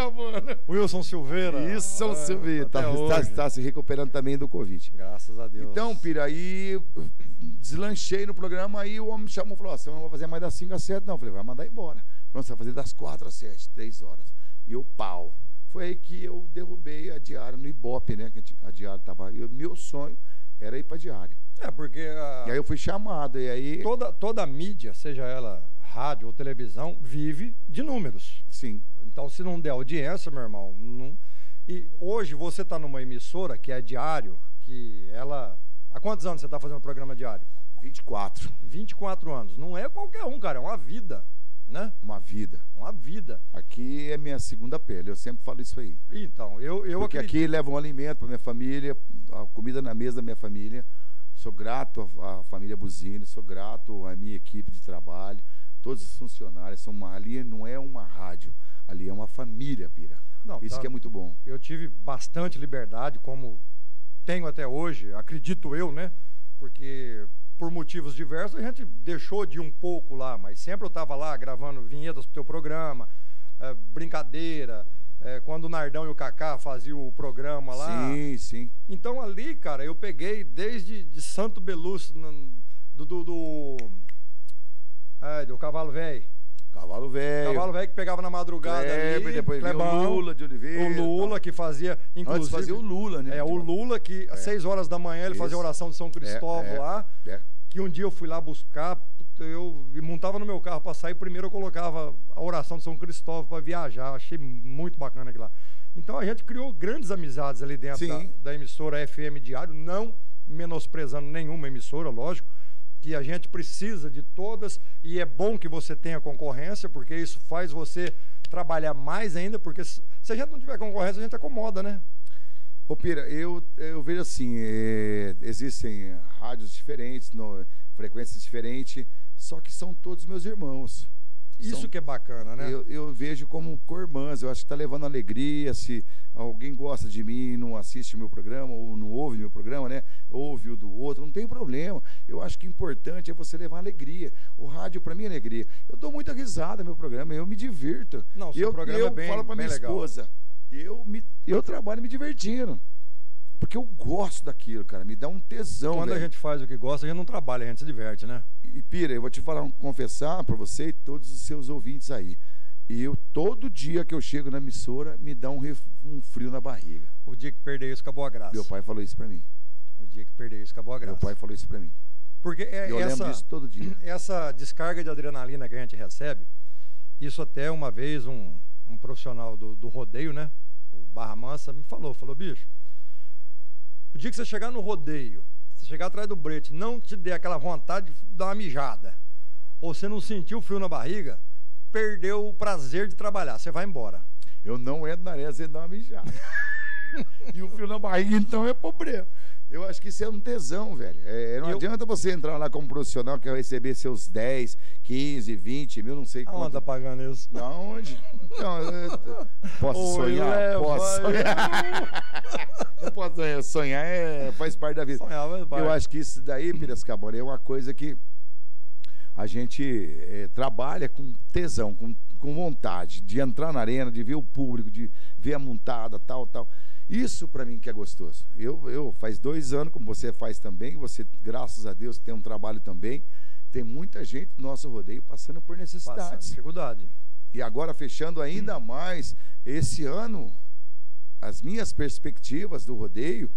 Speaker 1: Wilson Silveira.
Speaker 2: Wilson Silveira. Tá se recuperando também do Covid.
Speaker 1: Graças a Deus.
Speaker 2: Então, Pira, aí deslanchei no programa, aí o homem me chamou e falou, você não vai fazer mais das 5 às 7, não. Eu falei, vai mandar embora. Pronto, você vai fazer das 4 às 7, 3 horas. E o pau. Foi aí que eu derrubei a diária no Ibope, né? Que a diária tava... Meu sonho era ir pra diária.
Speaker 1: Porque...
Speaker 2: E aí eu fui chamado, e aí...
Speaker 1: Toda a mídia, seja ela rádio ou televisão, vive de números.
Speaker 2: Sim.
Speaker 1: Então, se não der audiência, meu irmão... Não... E hoje você está numa emissora que é diário, que ela... Há quantos anos você está fazendo programa diário?
Speaker 2: 24.
Speaker 1: 24 anos. Não é qualquer um, cara, é uma vida, né?
Speaker 2: Uma vida.
Speaker 1: Uma vida.
Speaker 2: Aqui é minha segunda pele, eu sempre falo isso aí.
Speaker 1: Então, eu
Speaker 2: porque
Speaker 1: acredito...
Speaker 2: aqui leva um alimento para minha família, a comida na mesa da minha família. Sou grato à família Buzino, sou grato à minha equipe de trabalho, todos os funcionários. Ali não é uma rádio, ali é uma família, Pira. Não, isso que é muito bom.
Speaker 1: Eu tive bastante liberdade, como tenho até hoje, acredito eu, né? Porque por motivos diversos a gente deixou de ir um pouco lá, mas sempre eu estava lá gravando vinhetas pro teu programa, brincadeira, quando o Nardão e o Cacá faziam o programa lá.
Speaker 2: Sim, sim.
Speaker 1: Então ali, cara, eu peguei desde de Santo Belúcio, do Cavalo Velho.
Speaker 2: Cavalo Velho.
Speaker 1: Cavalo Velho que pegava na madrugada ali.
Speaker 2: Depois veio o Lula de Oliveira.
Speaker 1: O Lula que fazia, inclusive...
Speaker 2: Antes fazia o Lula, né?
Speaker 1: O Lula que às 6 horas da manhã ele fazia a oração de São Cristóvão lá. Que um dia eu fui lá buscar, eu montava no meu carro para sair, primeiro eu colocava a oração de São Cristóvão para viajar, achei muito bacana aquilo lá. Então a gente criou grandes amizades ali dentro da emissora FM Diário, não menosprezando nenhuma emissora, lógico, que a gente precisa de todas, e é bom que você tenha concorrência, porque isso faz você trabalhar mais ainda, porque se a gente não tiver concorrência, a gente acomoda, né?
Speaker 2: Ô Pira, eu vejo assim, existem rádios diferentes, frequências diferentes, só que são todos meus irmãos.
Speaker 1: Isso que é bacana, né?
Speaker 2: Eu vejo como co-irmãs, eu acho que está levando alegria. Se alguém gosta de mim, não assiste meu programa, ou não ouve meu programa, né? Ouve o do outro, não tem problema. Eu acho que o importante é você levar alegria. O rádio, para mim, é alegria. Eu dou muita risada no meu programa, eu me divirto.
Speaker 1: Não, seu programa é bem,
Speaker 2: falo para minha esposa, eu trabalho me divertindo. Porque eu gosto daquilo, cara, me dá um tesão.
Speaker 1: Quando a gente faz o que gosta, a gente não trabalha, a gente se diverte, né?
Speaker 2: E Pira, eu vou te falar, confessar para você e todos os seus ouvintes aí. Todo dia que eu chego na emissora, me dá um frio na barriga.
Speaker 1: O dia que perder isso, acabou a graça.
Speaker 2: Meu pai falou isso para mim.
Speaker 1: O dia que perder isso, acabou a graça.
Speaker 2: Meu pai falou isso para mim.
Speaker 1: Porque
Speaker 2: eu lembro disso todo dia.
Speaker 1: Essa descarga de adrenalina que a gente recebe, isso até uma vez um profissional do rodeio, né? O Barra Mansa me falou, bicho, o dia que você chegar no rodeio, você chegar atrás do brete, não te der aquela vontade de dar uma mijada, ou você não sentiu o frio na barriga, perdeu o prazer de trabalhar, você vai embora.
Speaker 2: Eu não entro na arena sem dar uma mijada. E o frio na barriga, então, é problema. Eu acho que isso é um tesão, velho. Não adianta você entrar lá como profissional que vai receber seus 10, 15, 20 mil, não sei quanto.
Speaker 1: Aonde tá pagando isso?
Speaker 2: Aonde? Então, posso sonhar? Posso sonhar. Não posso sonhar. Sonhar faz parte da vida. Sonhar, eu acho que isso daí, Piracicabana, é uma coisa que a gente trabalha com tesão, com vontade de entrar na arena, de ver o público, de ver a montada, tal. Isso para mim que é gostoso. Eu faz 2 anos, como você faz também, você, graças a Deus, tem um trabalho também. Tem muita gente no nosso rodeio passando por necessidades.
Speaker 1: Passando dificuldade.
Speaker 2: E agora, fechando ainda mais, esse ano, as minhas perspectivas do rodeio,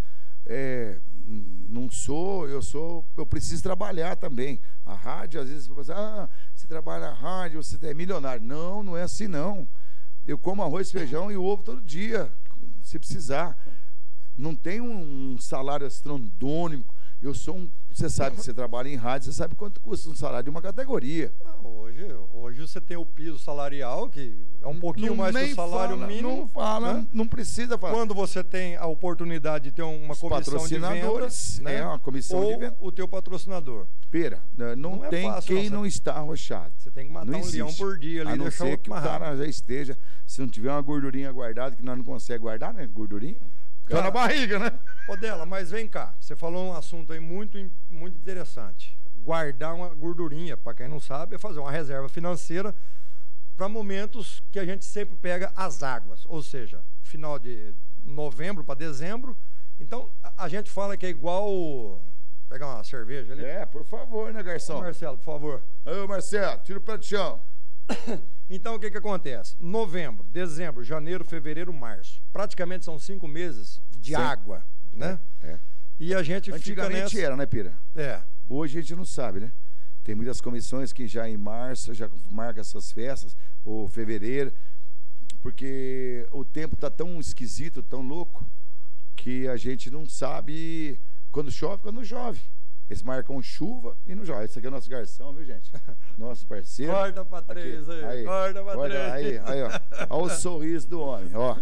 Speaker 2: eu preciso trabalhar também. A rádio, às vezes, você fala, você trabalha na rádio, você é milionário. Não é assim não. Eu como arroz, feijão e ovo todo dia, se precisar. Não tem um salário estrondônico. Você sabe, você trabalha em rádio, você sabe quanto custa um salário de uma categoria.
Speaker 1: Hoje você tem o piso salarial, que é um pouquinho mais que o salário mínimo.
Speaker 2: Não fala, né? Não precisa falar.
Speaker 1: Quando você tem a oportunidade de ter uma comissão de vendas, né?
Speaker 2: Uma comissão de vendas.
Speaker 1: Ou o teu patrocinador.
Speaker 2: Pera, não tem fácil, quem não está arrochado.
Speaker 1: Você tem que matar um leão por dia ali.
Speaker 2: A não ser que o cara já esteja, se não tiver uma gordurinha guardada, que nós não conseguimos guardar, né? Gordurinha. Tá na barriga, né?
Speaker 1: Ô Dela, mas vem cá, você falou um assunto aí muito interessante. Guardar uma gordurinha, para quem não sabe, é fazer uma reserva financeira para momentos que a gente sempre pega as águas, ou seja, final de novembro para dezembro. Então, a gente fala que é igual pegar uma cerveja ali.
Speaker 2: Por favor, né, garçom?
Speaker 1: Ô, Marcelo, por favor.
Speaker 2: Ô, Marcelo, tira o pé do chão.
Speaker 1: Então, o que acontece? Novembro, dezembro, janeiro, fevereiro, março. Praticamente são 5 meses de água, né? E a gente
Speaker 2: antigamente
Speaker 1: fica nessa...
Speaker 2: era, né, Pira? Hoje a gente não sabe, né? Tem muitas comissões que já em março já marcam essas festas, ou fevereiro, porque o tempo tá tão esquisito, tão louco, que a gente não sabe quando chove. Eles marcam chuva e não joga. Esse aqui é o nosso garçom, viu, gente? Nosso parceiro.
Speaker 1: Corta pra 3 aí. Corta pra 3.
Speaker 2: Aí, ó. Olha o sorriso do homem, ó.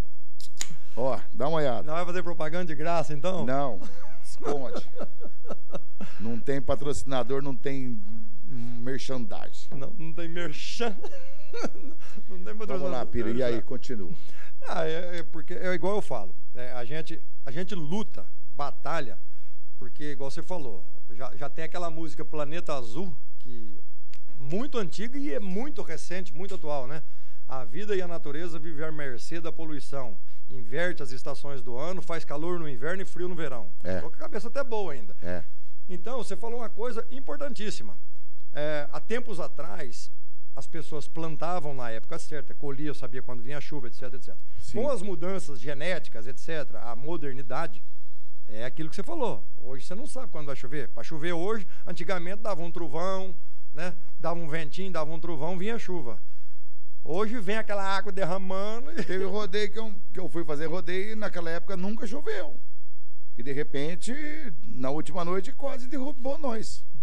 Speaker 2: Ó, dá uma olhada.
Speaker 1: Não vai fazer propaganda de graça, então?
Speaker 2: Não, esconde. Não tem patrocinador, não tem merchandising.
Speaker 1: Não tem merchan. Não tem patrocinador.
Speaker 2: Vamos lá, Pira, e aí, continua.
Speaker 1: Porque é igual eu falo. A gente luta, batalha, porque, igual você falou, já tem aquela música Planeta Azul, que muito antiga e é muito recente, muito atual, né? A vida e a natureza vivem à mercê da poluição. Inverte as estações do ano, faz calor no inverno e frio no verão. Estou com a cabeça até boa ainda. Então, você falou uma coisa importantíssima. Há tempos atrás, as pessoas plantavam na época certa, colhiam, sabia quando vinha a chuva, etc, etc.
Speaker 2: Sim.
Speaker 1: Com as mudanças genéticas, etc., a modernidade, é aquilo que você falou. Hoje você não sabe quando vai chover. Para chover hoje, antigamente dava um trovão, né? Dava um ventinho, dava um trovão, vinha chuva. Hoje vem aquela água derramando.
Speaker 2: Teve rodeio que eu fui fazer rodeio e naquela época nunca choveu. E de repente, na última noite, quase derrubou nós.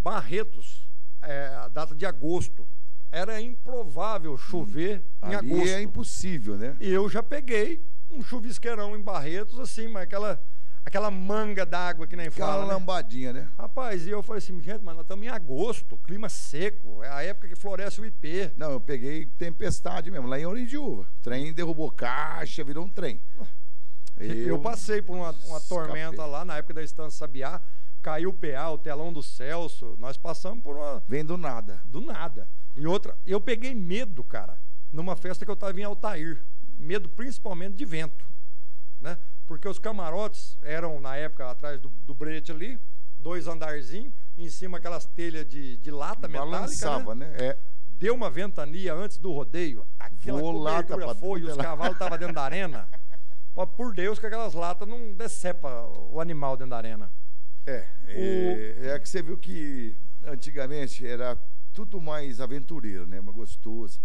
Speaker 1: Barretos, a data de agosto. Era improvável chover em
Speaker 2: Ali
Speaker 1: agosto.
Speaker 2: é impossível, né?
Speaker 1: E eu já peguei um chuvisqueirão em Barretos, assim, mas aquela manga d'água que nem
Speaker 2: Aquela
Speaker 1: fala, né?
Speaker 2: lambadinha, né?
Speaker 1: Rapaz, e eu falei assim, gente, mas nós estamos em agosto, clima seco, é a época que floresce o ipê.
Speaker 2: Não, eu peguei tempestade mesmo, lá em Orindiúva. O trem derrubou caixa, virou um trem.
Speaker 1: Eu passei por uma tormenta lá, na época da Estância Sabiá, caiu o PA, o telão do Celso, nós passamos por uma...
Speaker 2: Vem do nada.
Speaker 1: Do nada. E outra, eu peguei medo, cara, numa festa que eu estava em Altair. Medo principalmente de vento, né? Porque os camarotes eram, na época, atrás do brete ali, 2 andarzinhos, em cima aquelas telhas de lata metálica,
Speaker 2: Balançava, né? É.
Speaker 1: Deu uma ventania antes do rodeio, aquela cobertura foi e os cavalos estavam dentro da arena. Ó, por Deus que aquelas latas não decepa o animal dentro da arena.
Speaker 2: É que você viu que antigamente era tudo mais aventureiro, né? Mais gostoso.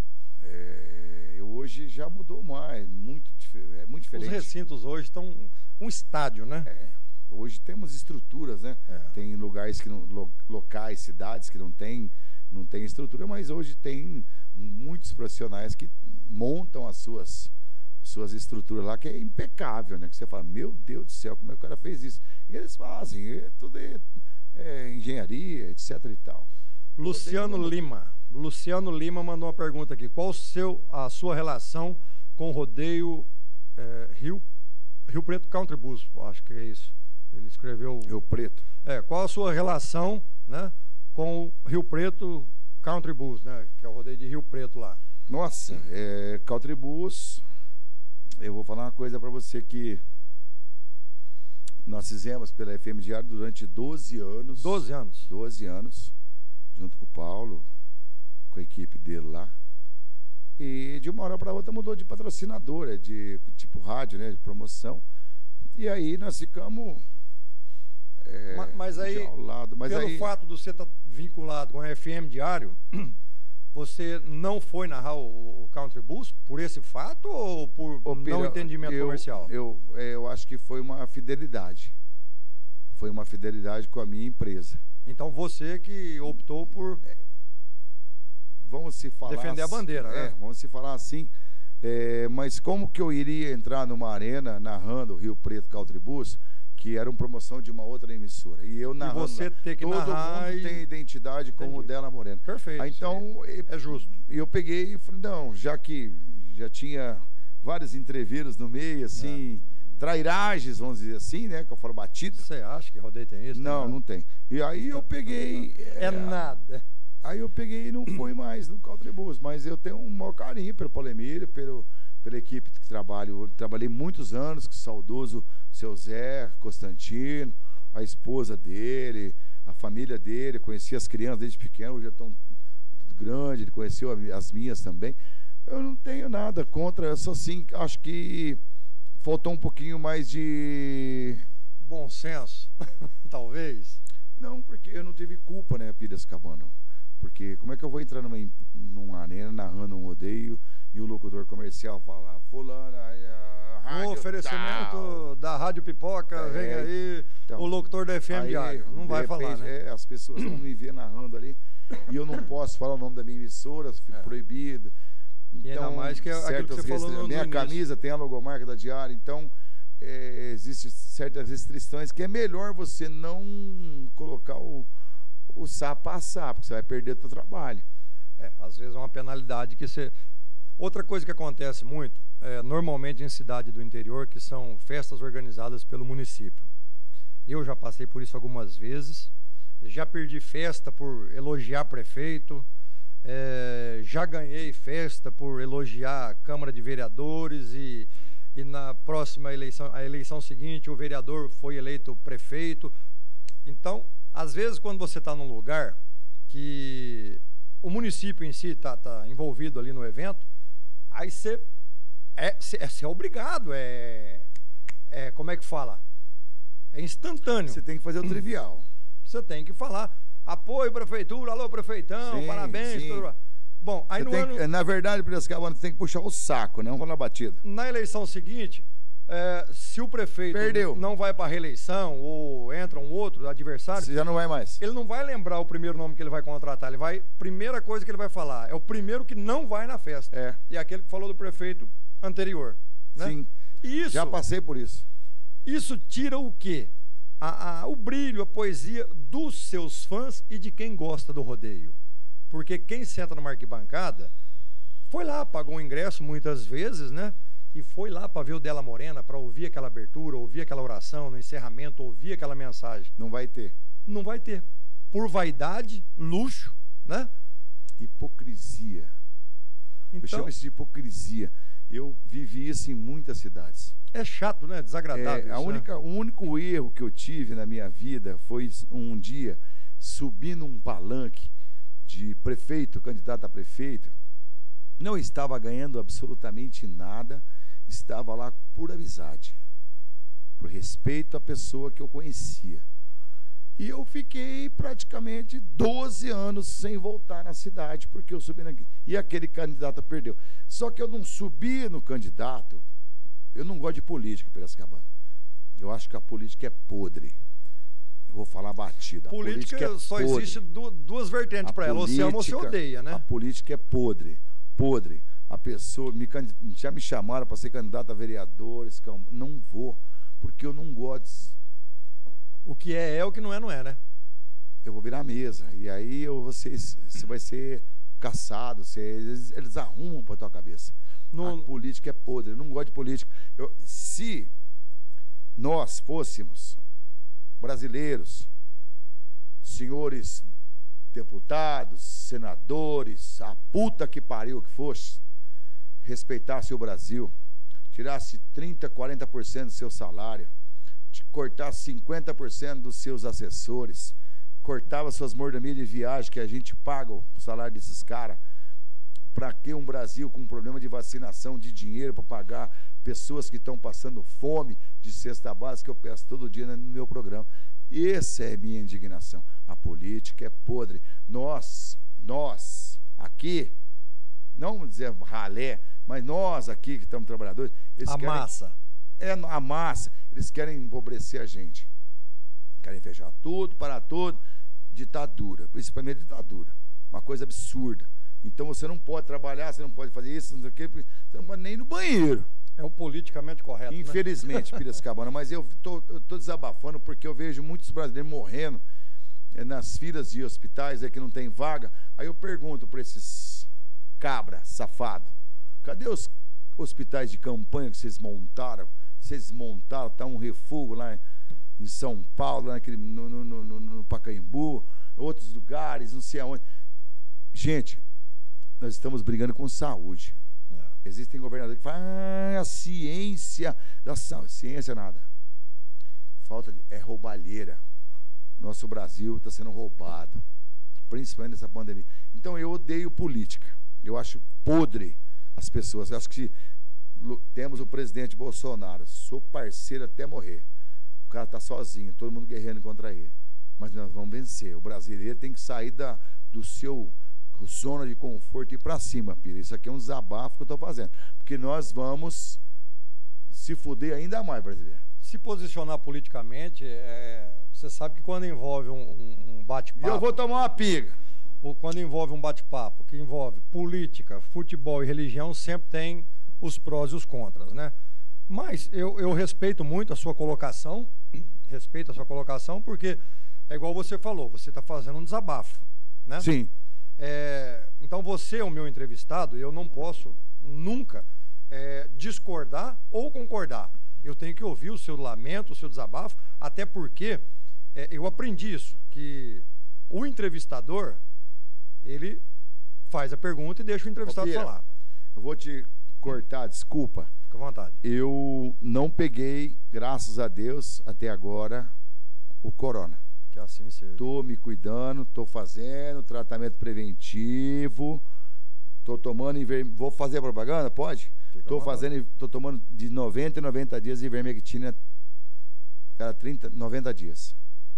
Speaker 2: Hoje já mudou mais, é muito diferente.
Speaker 1: Os recintos hoje estão um estádio, né?
Speaker 2: Hoje temos estruturas, né? Tem lugares que locais, cidades que não tem estrutura, mas hoje tem muitos profissionais que montam as suas estruturas lá, que é impecável, né? Que você fala, meu Deus do céu, como é que o cara fez isso? E eles fazem, tudo é engenharia, etc e tal.
Speaker 1: Luciano Lima mandou uma pergunta aqui. Qual a sua relação com o rodeio Rio Preto Country Bus? Acho que é isso. Ele escreveu...
Speaker 2: Rio Preto.
Speaker 1: Qual a sua relação, né, com o Rio Preto Country Bus, né? Que é o rodeio de Rio Preto lá.
Speaker 2: Nossa, Country Bus, eu vou falar uma coisa para você que nós fizemos pela FM Diário durante 12 anos.
Speaker 1: 12 anos?
Speaker 2: 12 anos, junto com o Paulo, com a equipe dele lá. E de uma hora para outra mudou de patrocinadora, de tipo rádio, né, de promoção. E aí nós ficamos
Speaker 1: mas aí,
Speaker 2: ao lado. Mas
Speaker 1: pelo fato de você estar vinculado com a FM Diário, você não foi narrar o Country Bus por esse fato ou por não entendimento comercial?
Speaker 2: Eu acho que foi uma fidelidade. Foi uma fidelidade com a minha empresa.
Speaker 1: Então você que optou por
Speaker 2: vamos se falar
Speaker 1: defender a bandeira, né?
Speaker 2: Vamos se falar assim. Mas como que eu iria entrar numa arena narrando o Rio Preto Country Bus, que era uma promoção de uma outra emissora, e eu narrando,
Speaker 1: e você ter que
Speaker 2: todo
Speaker 1: narrar
Speaker 2: mundo tem identidade como o dela Morena.
Speaker 1: Perfeito.
Speaker 2: Então
Speaker 1: é justo.
Speaker 2: E eu peguei e falei, não, já que já tinha vários entreveiros no meio, assim, trairagens, vamos dizer assim, né, que eu falo batido.
Speaker 1: Você acha que rodeio tem isso?
Speaker 2: Não tem. E aí eu peguei...
Speaker 1: nada.
Speaker 2: Aí eu peguei e não fui mais no Country Bus, mas eu tenho um maior carinho pelo Paulo Emílio, pela equipe que trabalho. Trabalhei muitos anos com o saudoso seu Zé Constantino, a esposa dele, a família dele. Conheci as crianças desde pequeno, hoje já estão tudo grande, ele conheceu as minhas também. Eu não tenho nada contra, eu só assim, acho que faltou um pouquinho mais de...
Speaker 1: bom senso, talvez.
Speaker 2: Não, porque eu não tive culpa, né, Piracicabana, não. Porque como é que eu vou entrar numa arena narrando um rodeio e o locutor comercial fala, fulano, a rádio,
Speaker 1: um oferecimento
Speaker 2: tal,
Speaker 1: da Rádio Pipoca, vem aí, então, o locutor da FM Diário. Não vai falar, né?
Speaker 2: As pessoas vão me ver narrando ali e eu não posso falar o nome da minha emissora, fico proibido.
Speaker 1: Então, e ainda mais que aquilo que você falou no
Speaker 2: minha camisa tem a logomarca da Diário, então existem certas restrições que é melhor você não colocar o sapo passar, porque você vai perder o seu trabalho.
Speaker 1: Às vezes é uma penalidade que você... Outra coisa que acontece muito, normalmente em cidade do interior, que são festas organizadas pelo município. Eu já passei por isso algumas vezes, já perdi festa por elogiar prefeito, já ganhei festa por elogiar a Câmara de Vereadores e na próxima eleição, a eleição seguinte, o vereador foi eleito prefeito. Então, às vezes, quando você está num lugar que o município em si está envolvido ali no evento, aí você é obrigado, como é que fala? É instantâneo.
Speaker 2: Você tem que fazer o trivial.
Speaker 1: Você tem que falar, apoio prefeitura, alô prefeitão, sim, parabéns. Sim. Tudo. Bom, aí no ano...
Speaker 2: Na verdade, Piracicabana, você tem que puxar o saco, não rolar batida.
Speaker 1: Na eleição seguinte, Se o prefeito
Speaker 2: Perdeu.
Speaker 1: não vai para reeleição ou entra um outro adversário,
Speaker 2: Você já não vai mais.
Speaker 1: ele não vai lembrar o primeiro nome que ele vai contratar. Primeira coisa que ele vai falar é o primeiro que não vai na festa. E é aquele que falou do prefeito anterior. Né?
Speaker 2: Sim.
Speaker 1: Isso,
Speaker 2: já passei por isso.
Speaker 1: Isso tira o quê? O brilho, a poesia dos seus fãs e de quem gosta do rodeio. Porque quem senta numa arquibancada foi lá, pagou o ingresso muitas vezes, né? E foi lá para ver o Della Morena, para ouvir aquela abertura, ouvir aquela oração no encerramento, ouvir aquela mensagem.
Speaker 2: Não vai ter.
Speaker 1: Não vai ter. Por vaidade, luxo, né?
Speaker 2: Hipocrisia.
Speaker 1: Então,
Speaker 2: eu chamo isso de hipocrisia. Eu vivi isso em muitas cidades.
Speaker 1: É chato, né? Desagradável.
Speaker 2: O único erro que eu tive na minha vida foi um dia subir num palanque de prefeito, candidato a prefeito. Não estava ganhando absolutamente nada, estava lá por amizade, por respeito à pessoa que eu conhecia. E eu fiquei praticamente 12 anos sem voltar na cidade, porque eu subi naquele... E aquele candidato perdeu. Só que eu não subi no candidato. Eu não gosto de política, Piracicabana. Eu acho que a política é podre. Eu vou falar batida.
Speaker 1: Política só
Speaker 2: podre.
Speaker 1: Existe duas vertentes para ela. Você ama ou você odeia, né?
Speaker 2: A política é podre. Podre. A pessoa... Já me chamaram para ser candidato a vereador. Não vou, porque eu não gosto...
Speaker 1: O que é, o que não é, né?
Speaker 2: Eu vou virar a mesa. E aí você vai ser caçado. Eles arrumam para tua cabeça. A política é podre. Eu não gosto de política. Se nós fôssemos brasileiros, senhores deputados, senadores, a puta que pariu que fosse, respeitasse o Brasil, tirasse 30%, 40% do seu salário, cortar 50% dos seus assessores, cortava suas mordomias de viagem, que a gente paga o salário desses caras. Para que um Brasil com problema de vacinação, de dinheiro para pagar pessoas que estão passando fome de cesta básica, que eu peço todo dia no meu programa. Essa é a minha indignação. A política é podre. Nós aqui, não vamos dizer ralé, mas nós aqui que estamos trabalhadores...
Speaker 1: massa.
Speaker 2: A massa. Eles querem empobrecer a gente. Querem fechar tudo, parar tudo. Ditadura. Principalmente ditadura. Uma coisa absurda. Então você não pode trabalhar, você não pode fazer isso, não sei o quê, você não pode nem ir no banheiro.
Speaker 1: É o politicamente correto,
Speaker 2: infelizmente, né? Piracicabana. Mas eu tô desabafando porque eu vejo muitos brasileiros morrendo nas filas de hospitais que não tem vaga. Aí eu pergunto para esses cabra safado, cadê os hospitais de campanha que vocês montaram? Vocês montaram, tá um refúgio lá em São Paulo, lá no Pacaembu, outros lugares, não sei aonde. Gente, nós estamos brigando com saúde. Existem governadores que falam, a ciência da saúde. Ciência nada. É roubalheira. Nosso Brasil está sendo roubado, principalmente nessa pandemia. Então eu odeio política. Eu acho podre as pessoas. Eu acho que temos o presidente Bolsonaro. Sou parceiro até morrer. O cara está sozinho, todo mundo guerreando contra ele. Mas nós vamos vencer. O brasileiro tem que sair do seu zona de conforto e ir para cima, Pira. Isso aqui é um desabafo que eu estou fazendo. Porque nós vamos se fuder ainda mais, brasileiro.
Speaker 1: Se posicionar politicamente, você sabe que quando envolve um bate-papo...
Speaker 2: Eu vou tomar uma piga.
Speaker 1: Ou quando envolve um bate-papo que envolve política, futebol e religião, sempre tem os prós e os contras, né? Mas eu respeito muito a sua colocação, porque é igual você falou, você está fazendo um desabafo, né?
Speaker 2: Sim.
Speaker 1: Então você é o meu entrevistado, eu não posso nunca discordar ou concordar. Eu tenho que ouvir o seu lamento, o seu desabafo, até porque eu aprendi isso, que o entrevistador, ele faz a pergunta e deixa o entrevistado falar. Eu
Speaker 2: vou te cortar, desculpa.
Speaker 1: Fica à vontade.
Speaker 2: Eu não peguei, graças a Deus, até agora, o corona.
Speaker 1: Que assim seja.
Speaker 2: Estou me cuidando, estou fazendo tratamento preventivo, estou tomando... Vou fazer a propaganda? Pode? Estou tomando de 90 em 90 dias de ivermectina, cada 90 dias.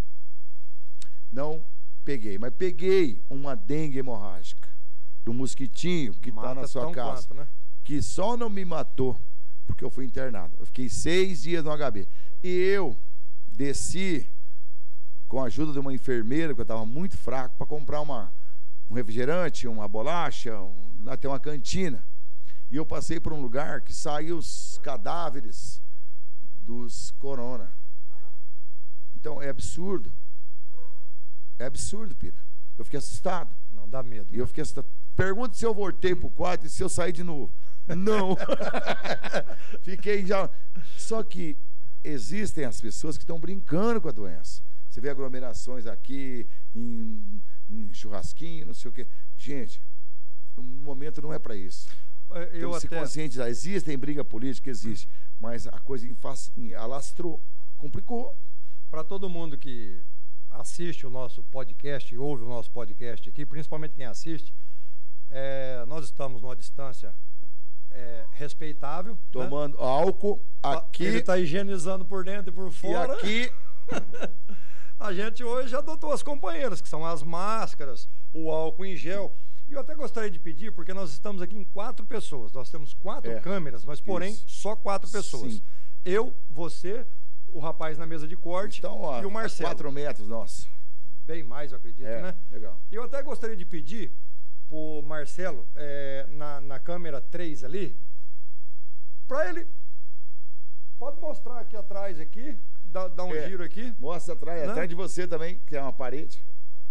Speaker 2: Não peguei, mas peguei uma dengue hemorrágica do mosquitinho que está na sua casa.
Speaker 1: Quanto, né?
Speaker 2: Que só não me matou, porque porque eu fui internado. Eu fiquei 6 dias no HB. E eu desci com a ajuda de uma enfermeira, que eu estava muito fraco, para comprar um refrigerante, uma bolacha, lá tem uma cantina. E eu passei por um lugar que saiu os cadáveres dos corona. Então, é absurdo. É absurdo, Pira. Eu fiquei assustado.
Speaker 1: Não, dá medo.
Speaker 2: E eu fiquei assustado. Pergunta se eu voltei pro quarto e se eu saí de novo. Não. Fiquei já... Só que existem as pessoas que estão brincando com a doença. Você vê aglomerações aqui, em churrasquinho, não sei o quê. Gente, no momento não é para isso.
Speaker 1: Eu
Speaker 2: Temos que se conscientizar. Existem briga política, existe. Mas a coisa alastrou, complicou.
Speaker 1: Para todo mundo que assiste o nosso podcast e ouve o nosso podcast aqui, principalmente quem assiste, nós estamos numa distância respeitável.
Speaker 2: Tomando álcool aqui.
Speaker 1: Ele está higienizando por dentro e por fora.
Speaker 2: E aqui.
Speaker 1: A gente hoje adotou as companheiras, que são as máscaras, o álcool em gel. E eu até gostaria de pedir, porque nós estamos aqui em 4 pessoas. Nós temos 4 câmeras, mas porém só 4 pessoas. Sim. Eu, você, o rapaz na mesa de corte e o Marcelo.
Speaker 2: 4 metros, nossa.
Speaker 1: Bem mais, eu acredito, né?
Speaker 2: Legal.
Speaker 1: E eu até gostaria de pedir pro Marcelo, na câmera 3 ali, para ele... Pode mostrar aqui atrás, aqui, dá um giro aqui.
Speaker 2: Mostra atrás, né? Atrás de você também, que é uma parede.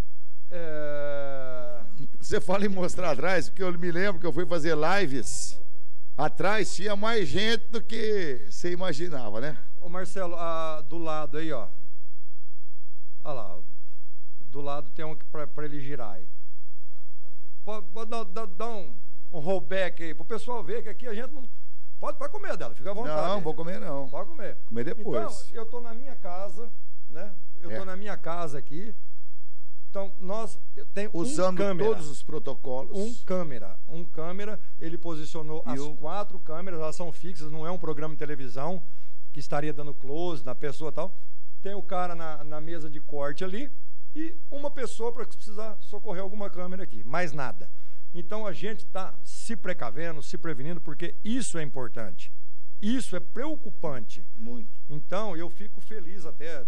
Speaker 2: Você fala em mostrar atrás, porque eu me lembro que eu fui fazer lives. Atrás tinha mais gente do que você imaginava, né?
Speaker 1: Ô Marcelo, do lado aí, ó. Olha lá. Do lado tem um para ele girar aí. Pode dar um rollback aí, pro pessoal ver que aqui a gente não... Pode comer dela, fica à vontade.
Speaker 2: Não, vou comer não.
Speaker 1: Pode comer.
Speaker 2: Comer depois.
Speaker 1: Então, eu tô na minha casa, né? Eu tô na minha casa aqui. Então, nós temos
Speaker 2: usando todos os protocolos.
Speaker 1: Um câmera, ele posicionou as 4 câmeras, elas são fixas, não é um programa de televisão que estaria dando close na pessoa e tal. Tem o cara na mesa de corte ali e uma pessoa para precisar socorrer alguma câmera aqui, mais nada. Então, a gente está se precavendo, se prevenindo, porque isso é importante. Isso é preocupante.
Speaker 2: Muito.
Speaker 1: Então, eu fico feliz até...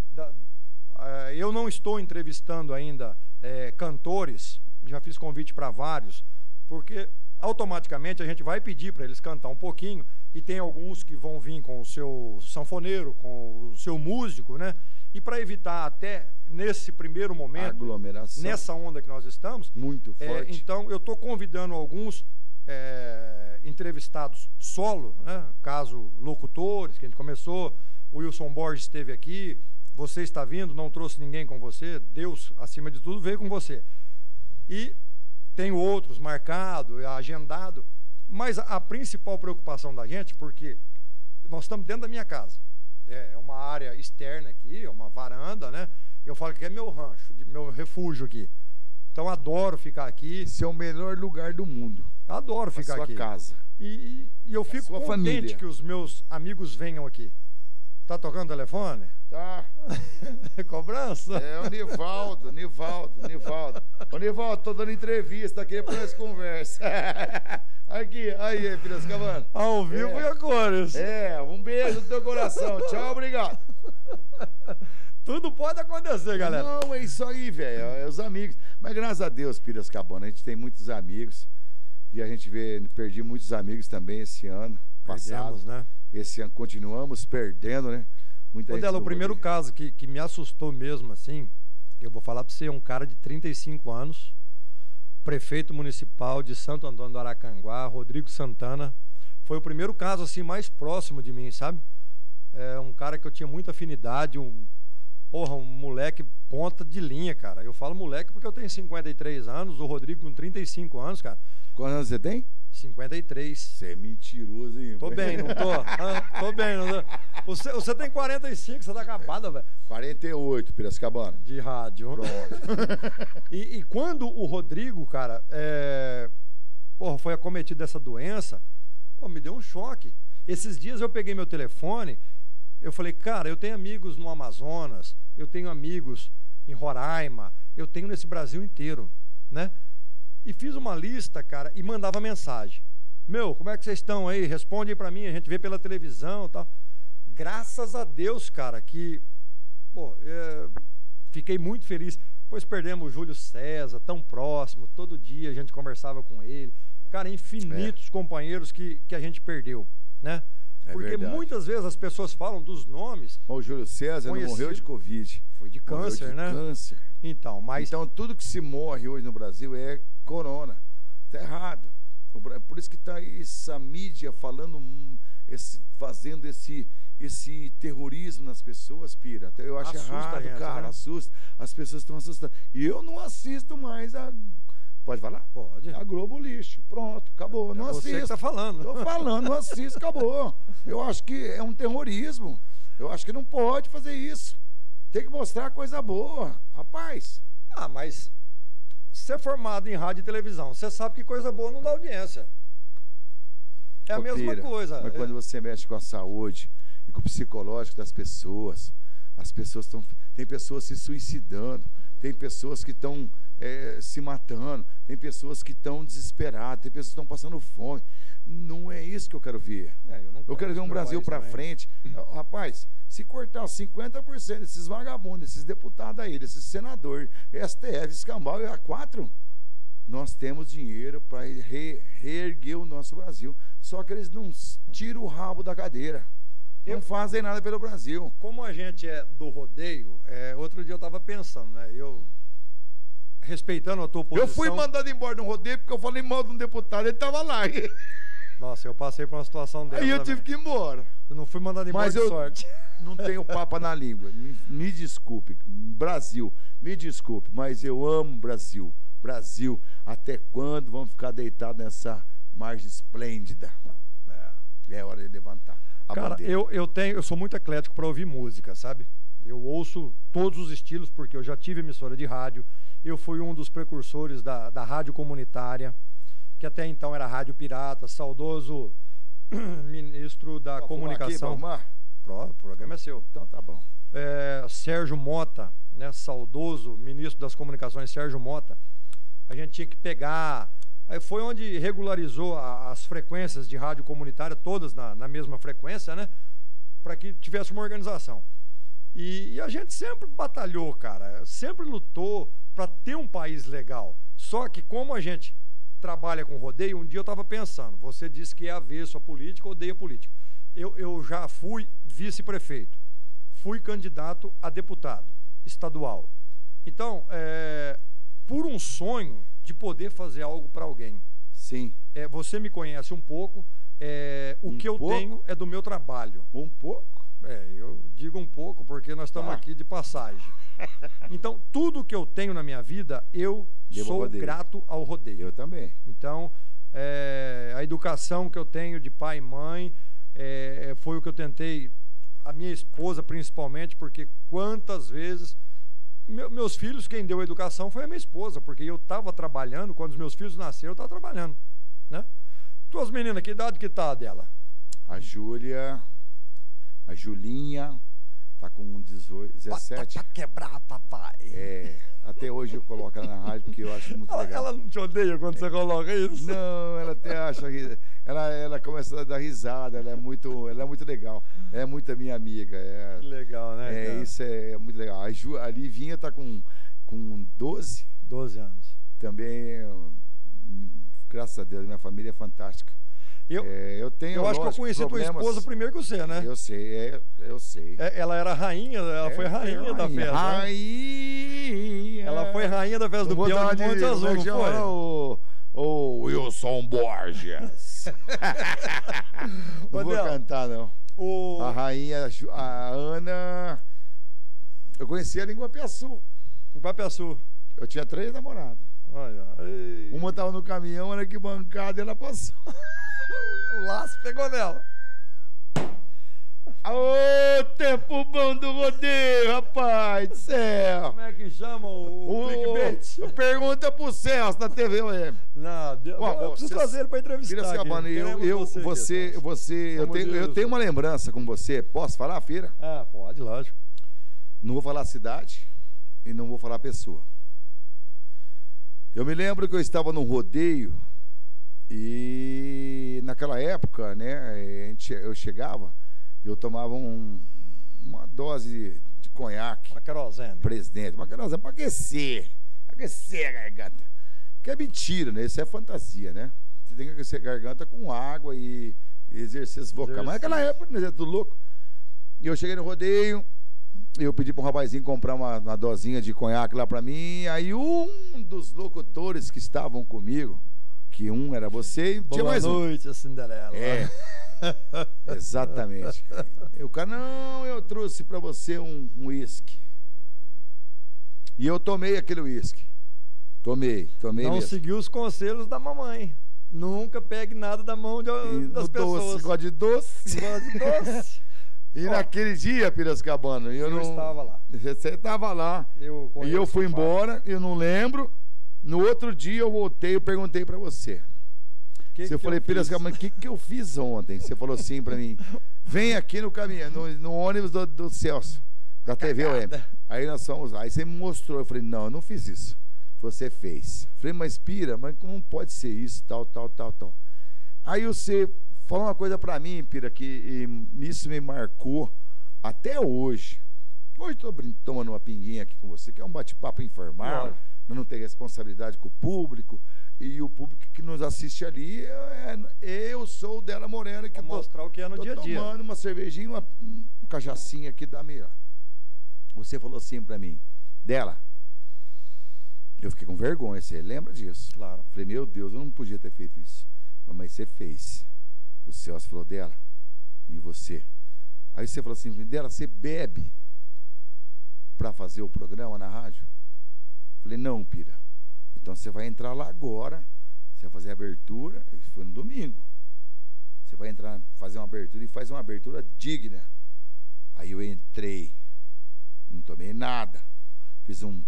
Speaker 1: eu não estou entrevistando ainda cantores, já fiz convite para vários, porque automaticamente a gente vai pedir para eles cantar um pouquinho, e tem alguns que vão vir com o seu sanfoneiro, com o seu músico, né? E para evitar até nesse primeiro momento,
Speaker 2: aglomeração,
Speaker 1: nessa onda que nós estamos,
Speaker 2: muito forte.
Speaker 1: Então eu estou convidando alguns entrevistados solo, né? Caso locutores, que a gente começou, o Wilson Borges esteve aqui, você está vindo, não trouxe ninguém com você, Deus, acima de tudo, veio com você. E tenho outros marcados, agendado, mas a principal preocupação da gente, porque nós estamos dentro da minha casa, é uma área externa aqui, é uma varanda, né? Eu falo que é meu rancho, meu refúgio aqui. Então, adoro ficar aqui.
Speaker 2: Esse é o melhor lugar do mundo.
Speaker 1: Adoro ficar aqui.
Speaker 2: A sua casa.
Speaker 1: E eu fico contente
Speaker 2: família.
Speaker 1: Que os meus amigos venham aqui. Tá tocando o telefone?
Speaker 2: Tá.
Speaker 1: Cobrança?
Speaker 2: É o Nivaldo. Ô, Nivaldo, tô dando entrevista aqui, depois nós conversa. Aqui, aí, Piracicabana.
Speaker 1: Ao vivo e a cores.
Speaker 2: Um beijo no teu coração. Tchau, obrigado.
Speaker 1: Tudo pode acontecer, galera.
Speaker 2: Não, é isso aí, velho. É os amigos. Mas graças a Deus, Piracicabana, a gente tem muitos amigos. E a gente perdi muitos amigos também esse ano passado.
Speaker 1: Né?
Speaker 2: Esse ano continuamos perdendo, né? Muita gente.
Speaker 1: O primeiro caso que me assustou mesmo, assim, eu vou falar para você, um cara de 35 anos, prefeito municipal de Santo Antônio do Aracanguá, Rodrigo Santana. Foi o primeiro caso, assim, mais próximo de mim, sabe? Um cara que eu tinha muita afinidade, um moleque ponta de linha, cara. Eu falo moleque porque eu tenho 53 anos, o Rodrigo com 35 anos, cara.
Speaker 2: Quantos anos você tem?
Speaker 1: 53.
Speaker 2: Você é mentiroso, hein?
Speaker 1: Tô bem, não tô? Tô bem, não tô? Você tem 45, você tá acabado, velho.
Speaker 2: 48, Piracicabana.
Speaker 1: De rádio.
Speaker 2: Pronto.
Speaker 1: E quando o Rodrigo, cara, foi acometido dessa doença, me deu um choque. Esses dias eu peguei meu telefone, eu falei, cara, eu tenho amigos no Amazonas, eu tenho amigos em Roraima, eu tenho nesse Brasil inteiro, né? E fiz uma lista, cara, e mandava mensagem. Meu, como é que vocês estão aí? Responde aí pra mim, a gente vê pela televisão e tal. Graças a Deus, cara, que, pô, fiquei muito feliz. Depois perdemos o Júlio César, tão próximo, todo dia a gente conversava com ele. Cara, infinitos companheiros que a gente perdeu, né? Porque
Speaker 2: verdade.
Speaker 1: Muitas vezes as pessoas falam dos nomes.
Speaker 2: O Júlio César não morreu de Covid.
Speaker 1: Foi de câncer, né?
Speaker 2: Câncer.
Speaker 1: Então,
Speaker 2: tudo que se morre hoje no Brasil é corona. Está errado. Por isso que está essa mídia falando, fazendo esse terrorismo nas pessoas, Pira. Eu acho errado, cara. Né? Assusta. As pessoas estão assustadas. E eu não assisto mais a... Pode falar?
Speaker 1: Pode.
Speaker 2: A Globo Lixo. Pronto, acabou. Não assisto.
Speaker 1: Você que tá falando.
Speaker 2: Tô falando, não assisto, acabou. Eu acho que é um terrorismo. Eu acho que não pode fazer isso. Tem que mostrar coisa boa. Rapaz.
Speaker 1: Mas você é formado em rádio e televisão. Você sabe que coisa boa não dá audiência. É a mesma coisa.
Speaker 2: Mas quando você mexe com a saúde e com o psicológico das pessoas, as pessoas estão... Tem pessoas se suicidando. Tem pessoas que estão se matando, tem pessoas que estão desesperadas, tem pessoas que estão passando fome. Não é isso que eu quero ver. Eu quero ver um Brasil para frente. Rapaz, se cortar 50% desses vagabundos, desses deputados aí, desses senadores, STF, escambau e A4, nós temos dinheiro para reerguer o nosso Brasil. Só que eles não tiram o rabo da cadeira. Não fazem nada pelo Brasil.
Speaker 1: Como a gente é do rodeio, outro dia eu estava pensando, né? Respeitando a tua posição...
Speaker 2: Eu fui mandado embora de um rodeio porque eu falei mal de um deputado, ele estava lá.
Speaker 1: Nossa, eu passei por uma situação dessa.
Speaker 2: Aí eu tive que ir embora.
Speaker 1: Eu não fui mandado embora de sorte.
Speaker 2: Não tenho papa na língua. Me desculpe, Brasil, me desculpe, mas eu amo Brasil. Brasil, até quando vamos ficar deitados nessa margem esplêndida? É hora de levantar.
Speaker 1: Cara, eu sou muito eclético para ouvir música, sabe? Eu ouço todos os estilos porque eu já tive emissora de rádio. Eu fui um dos precursores da rádio comunitária, que até então era rádio pirata, saudoso ministro da comunicação. O programa é seu.
Speaker 2: Então tá bom.
Speaker 1: Sérgio Mota, né, saudoso ministro das comunicações, Sérgio Mota. A gente tinha que pegar... Aí foi onde regularizou as frequências de rádio comunitária, todas na mesma frequência, né? Para que tivesse uma organização. E a gente sempre batalhou, cara, sempre lutou para ter um país legal. Só que como a gente trabalha com rodeio, um dia eu estava pensando, você disse que é avesso a política, odeia política. Eu já fui vice-prefeito, fui candidato a deputado estadual. Então, por um sonho de poder fazer algo para alguém.
Speaker 2: Sim.
Speaker 1: Você me conhece um pouco, o que eu tenho é do meu trabalho.
Speaker 2: Um pouco?
Speaker 1: Eu digo um pouco porque nós estamos aqui de passagem. Então, tudo que eu tenho na minha vida, eu sou grato ao rodeio.
Speaker 2: Eu também.
Speaker 1: Então, a educação que eu tenho de pai e mãe, foi o que eu tentei, a minha esposa principalmente, porque quantas vezes... Meus filhos, quem deu a educação foi a minha esposa, porque eu estava trabalhando, quando os meus filhos nasceram, eu estava trabalhando, né? Tuas meninas, que idade que tá dela?
Speaker 2: A Julinha, tá com 17.
Speaker 1: Pra quebrar, papai.
Speaker 2: Até hoje eu coloco ela na rádio, porque eu acho muito legal.
Speaker 1: Ela não te odeia quando você coloca isso?
Speaker 2: Não, ela até acha, ela começa a dar risada, ela é muito legal. É muito minha amiga.
Speaker 1: Que legal, né? Cara?
Speaker 2: Isso é muito legal. A Livinha tá com 12.
Speaker 1: 12 anos.
Speaker 2: Também, graças a Deus, minha família é fantástica. Eu
Speaker 1: acho que eu conheci tua esposa primeiro que você, né?
Speaker 2: Eu sei.
Speaker 1: Ela era rainha, ela foi rainha da festa.
Speaker 2: Rainha.
Speaker 1: Ela foi rainha da festa do peão de Monte Azul, não foi?
Speaker 2: O Wilson Borges. Não vou cantar, não. A rainha, a Ana... Eu conheci ela em Guapiaçu. Eu tinha 3 namoradas. Uma tava no caminhão, era que bancada, e ela passou.
Speaker 1: O laço pegou nela.
Speaker 2: Ô, tempo bom do rodeio, rapaz do céu.
Speaker 1: Como é que chama o clickbait?
Speaker 2: Pergunta pro Celso na TV.
Speaker 1: Não, eu preciso trazer ele pra entrevistar.
Speaker 2: Eu tenho uma lembrança com você. Posso falar, Fira?
Speaker 1: Pode, lógico.
Speaker 2: Não vou falar a cidade e não vou falar a pessoa. Eu me lembro que eu estava num rodeio E naquela época, né, eu chegava, eu tomava uma dose de conhaque.
Speaker 1: Uma querosene.
Speaker 2: Presidente, uma querosene para aquecer a garganta. Que é mentira, né? Isso é fantasia, né? Você tem que aquecer a garganta com água e exercício vocal. Mas naquela época, né, tudo louco. E eu cheguei no rodeio, eu pedi para um rapazinho comprar uma dosinha de conhaque lá para mim. Aí um dos locutores que estavam comigo, que um era você e tinha mais um.
Speaker 1: Boa noite, a Cinderela.
Speaker 2: É, exatamente. E o cara, não, eu trouxe para você um uísque. E eu tomei aquele uísque. Tomei
Speaker 1: Não
Speaker 2: mesmo.
Speaker 1: seguiu os conselhos da mamãe. Nunca pegue nada da mão das pessoas.
Speaker 2: Gosta de doce.
Speaker 1: Gosta de doce.
Speaker 2: E naquele dia, Piracicabana, eu
Speaker 1: estava lá.
Speaker 2: Você estava lá. E eu fui embora, eu não lembro. No outro dia eu voltei, eu perguntei para você. Eu falei, Piracicabana, o que eu fiz ontem? Você falou assim para mim, vem aqui no caminho, no ônibus do Celso, da TV OM. Aí nós fomos lá. Aí você me mostrou, eu falei, não, eu não fiz isso. Você fez. Eu falei, mas Pira, mas como pode ser isso, tal. Aí você falou uma coisa pra mim, Pira, que isso me marcou até hoje. Hoje estou tomando uma pinguinha aqui com você, que é um bate-papo informal, não tem responsabilidade com o público, e o público que nos assiste ali, eu sou o Dela Morena, que
Speaker 1: mostrar o que é no dia a dia.
Speaker 2: Tomando uma cervejinha, uma cachaçinha aqui da minha. Você falou assim pra mim, Dela, eu fiquei com vergonha, você lembra disso?
Speaker 1: Claro.
Speaker 2: Falei, meu Deus, eu não podia ter feito isso. Mas você fez. O Celso falou, Dela, e você? Aí você falou assim, Dela, você bebe para fazer o programa na rádio? Falei, não, Pira. Então você vai entrar lá agora, você vai fazer a abertura, foi no domingo. Você vai entrar, fazer uma abertura e faz uma abertura digna. Aí eu entrei, não tomei nada, fiz uma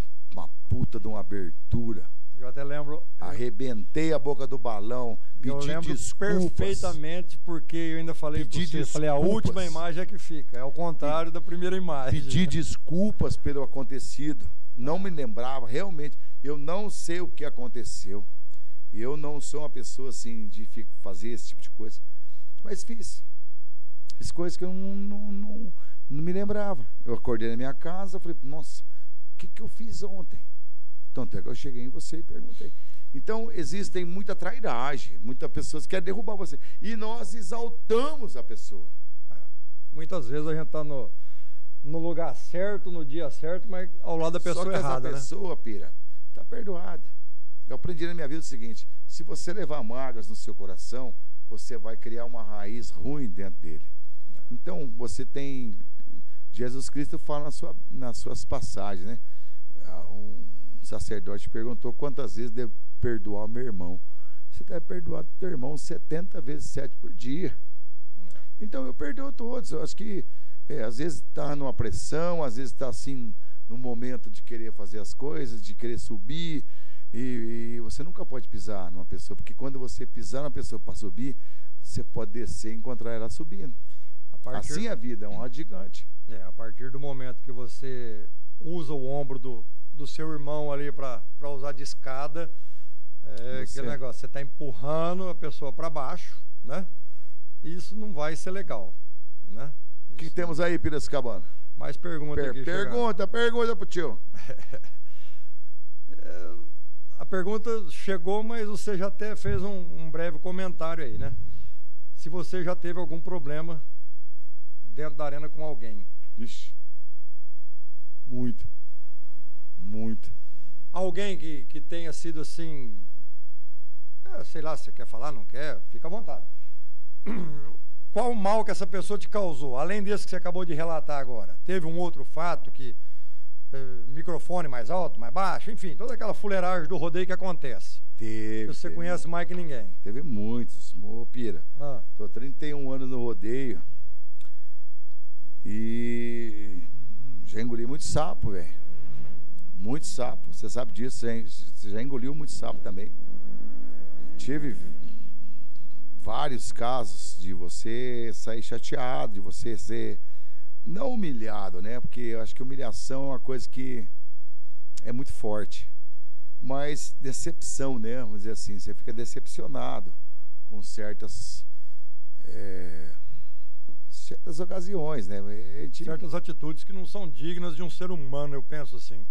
Speaker 2: puta de uma abertura.
Speaker 1: Eu até lembro.
Speaker 2: Arrebentei a boca do balão, pedi desculpas.
Speaker 1: Perfeitamente, porque eu ainda falei para você, falei, a última imagem é que fica, é ao contrário da primeira imagem.
Speaker 2: Pedi desculpas pelo acontecido, não me lembrava, realmente, eu não sei o que aconteceu. Eu não sou uma pessoa assim de fazer esse tipo de coisa, mas fiz coisas que eu não me lembrava. Eu acordei na minha casa, falei, nossa, o que eu fiz ontem? Então até que eu cheguei em você e perguntei. Então existem muita trairagem, muitas pessoas querem derrubar você, e nós exaltamos a pessoa.
Speaker 1: Muitas vezes a gente está no lugar certo, no dia certo, mas ao lado da pessoa errada. Só que
Speaker 2: essa pessoa, Pira, está perdoada. Eu aprendi na minha vida o seguinte, se você levar mágoas no seu coração, você vai criar uma raiz ruim dentro dele. Então você tem, Jesus Cristo fala nas suas passagens, né? Um sacerdote perguntou quantas vezes devo perdoar o meu irmão. Você deve perdoar o teu irmão 70 vezes 7 por dia. Então eu perdoo todos. Eu acho que às vezes está numa pressão, às vezes está assim no momento de querer fazer as coisas, de querer subir, e você nunca pode pisar numa pessoa, porque quando você pisar na pessoa para subir, você pode descer e encontrar ela subindo. Assim a vida é um roda gigante.
Speaker 1: A partir do momento que você usa o ombro do seu irmão ali para usar de escada, aquele negócio, você está empurrando a pessoa para baixo, né? E isso não vai ser legal, né?
Speaker 2: O que temos aí, Piracicabana?
Speaker 1: Mais pergunta aqui.
Speaker 2: Pergunta pro tio.
Speaker 1: A pergunta chegou, mas você já até fez um breve comentário aí, né? Se você já teve algum problema dentro da arena com alguém.
Speaker 2: Ixi, muito.
Speaker 1: Alguém que tenha sido assim, sei lá, se você quer falar, não quer, fica à vontade. Qual o mal que essa pessoa te causou, além desse que você acabou de relatar agora? Teve um outro fato que, microfone mais alto, mais baixo, enfim, toda aquela fuleiragem do rodeio que acontece. Você conhece mais que ninguém.
Speaker 2: Teve muitos, Pira. Tô 31 anos no rodeio e já engoli muito sapo, velho. Muito sapo, você sabe disso, você já engoliu muito sapo também. Tive vários casos de você sair chateado, de você ser, não humilhado, né? Porque eu acho que humilhação é uma coisa que é muito forte. mas decepção, né? Vamos dizer assim, você fica decepcionado com certas ocasiões, né?
Speaker 1: Certas atitudes que não são dignas de um ser humano, eu penso assim.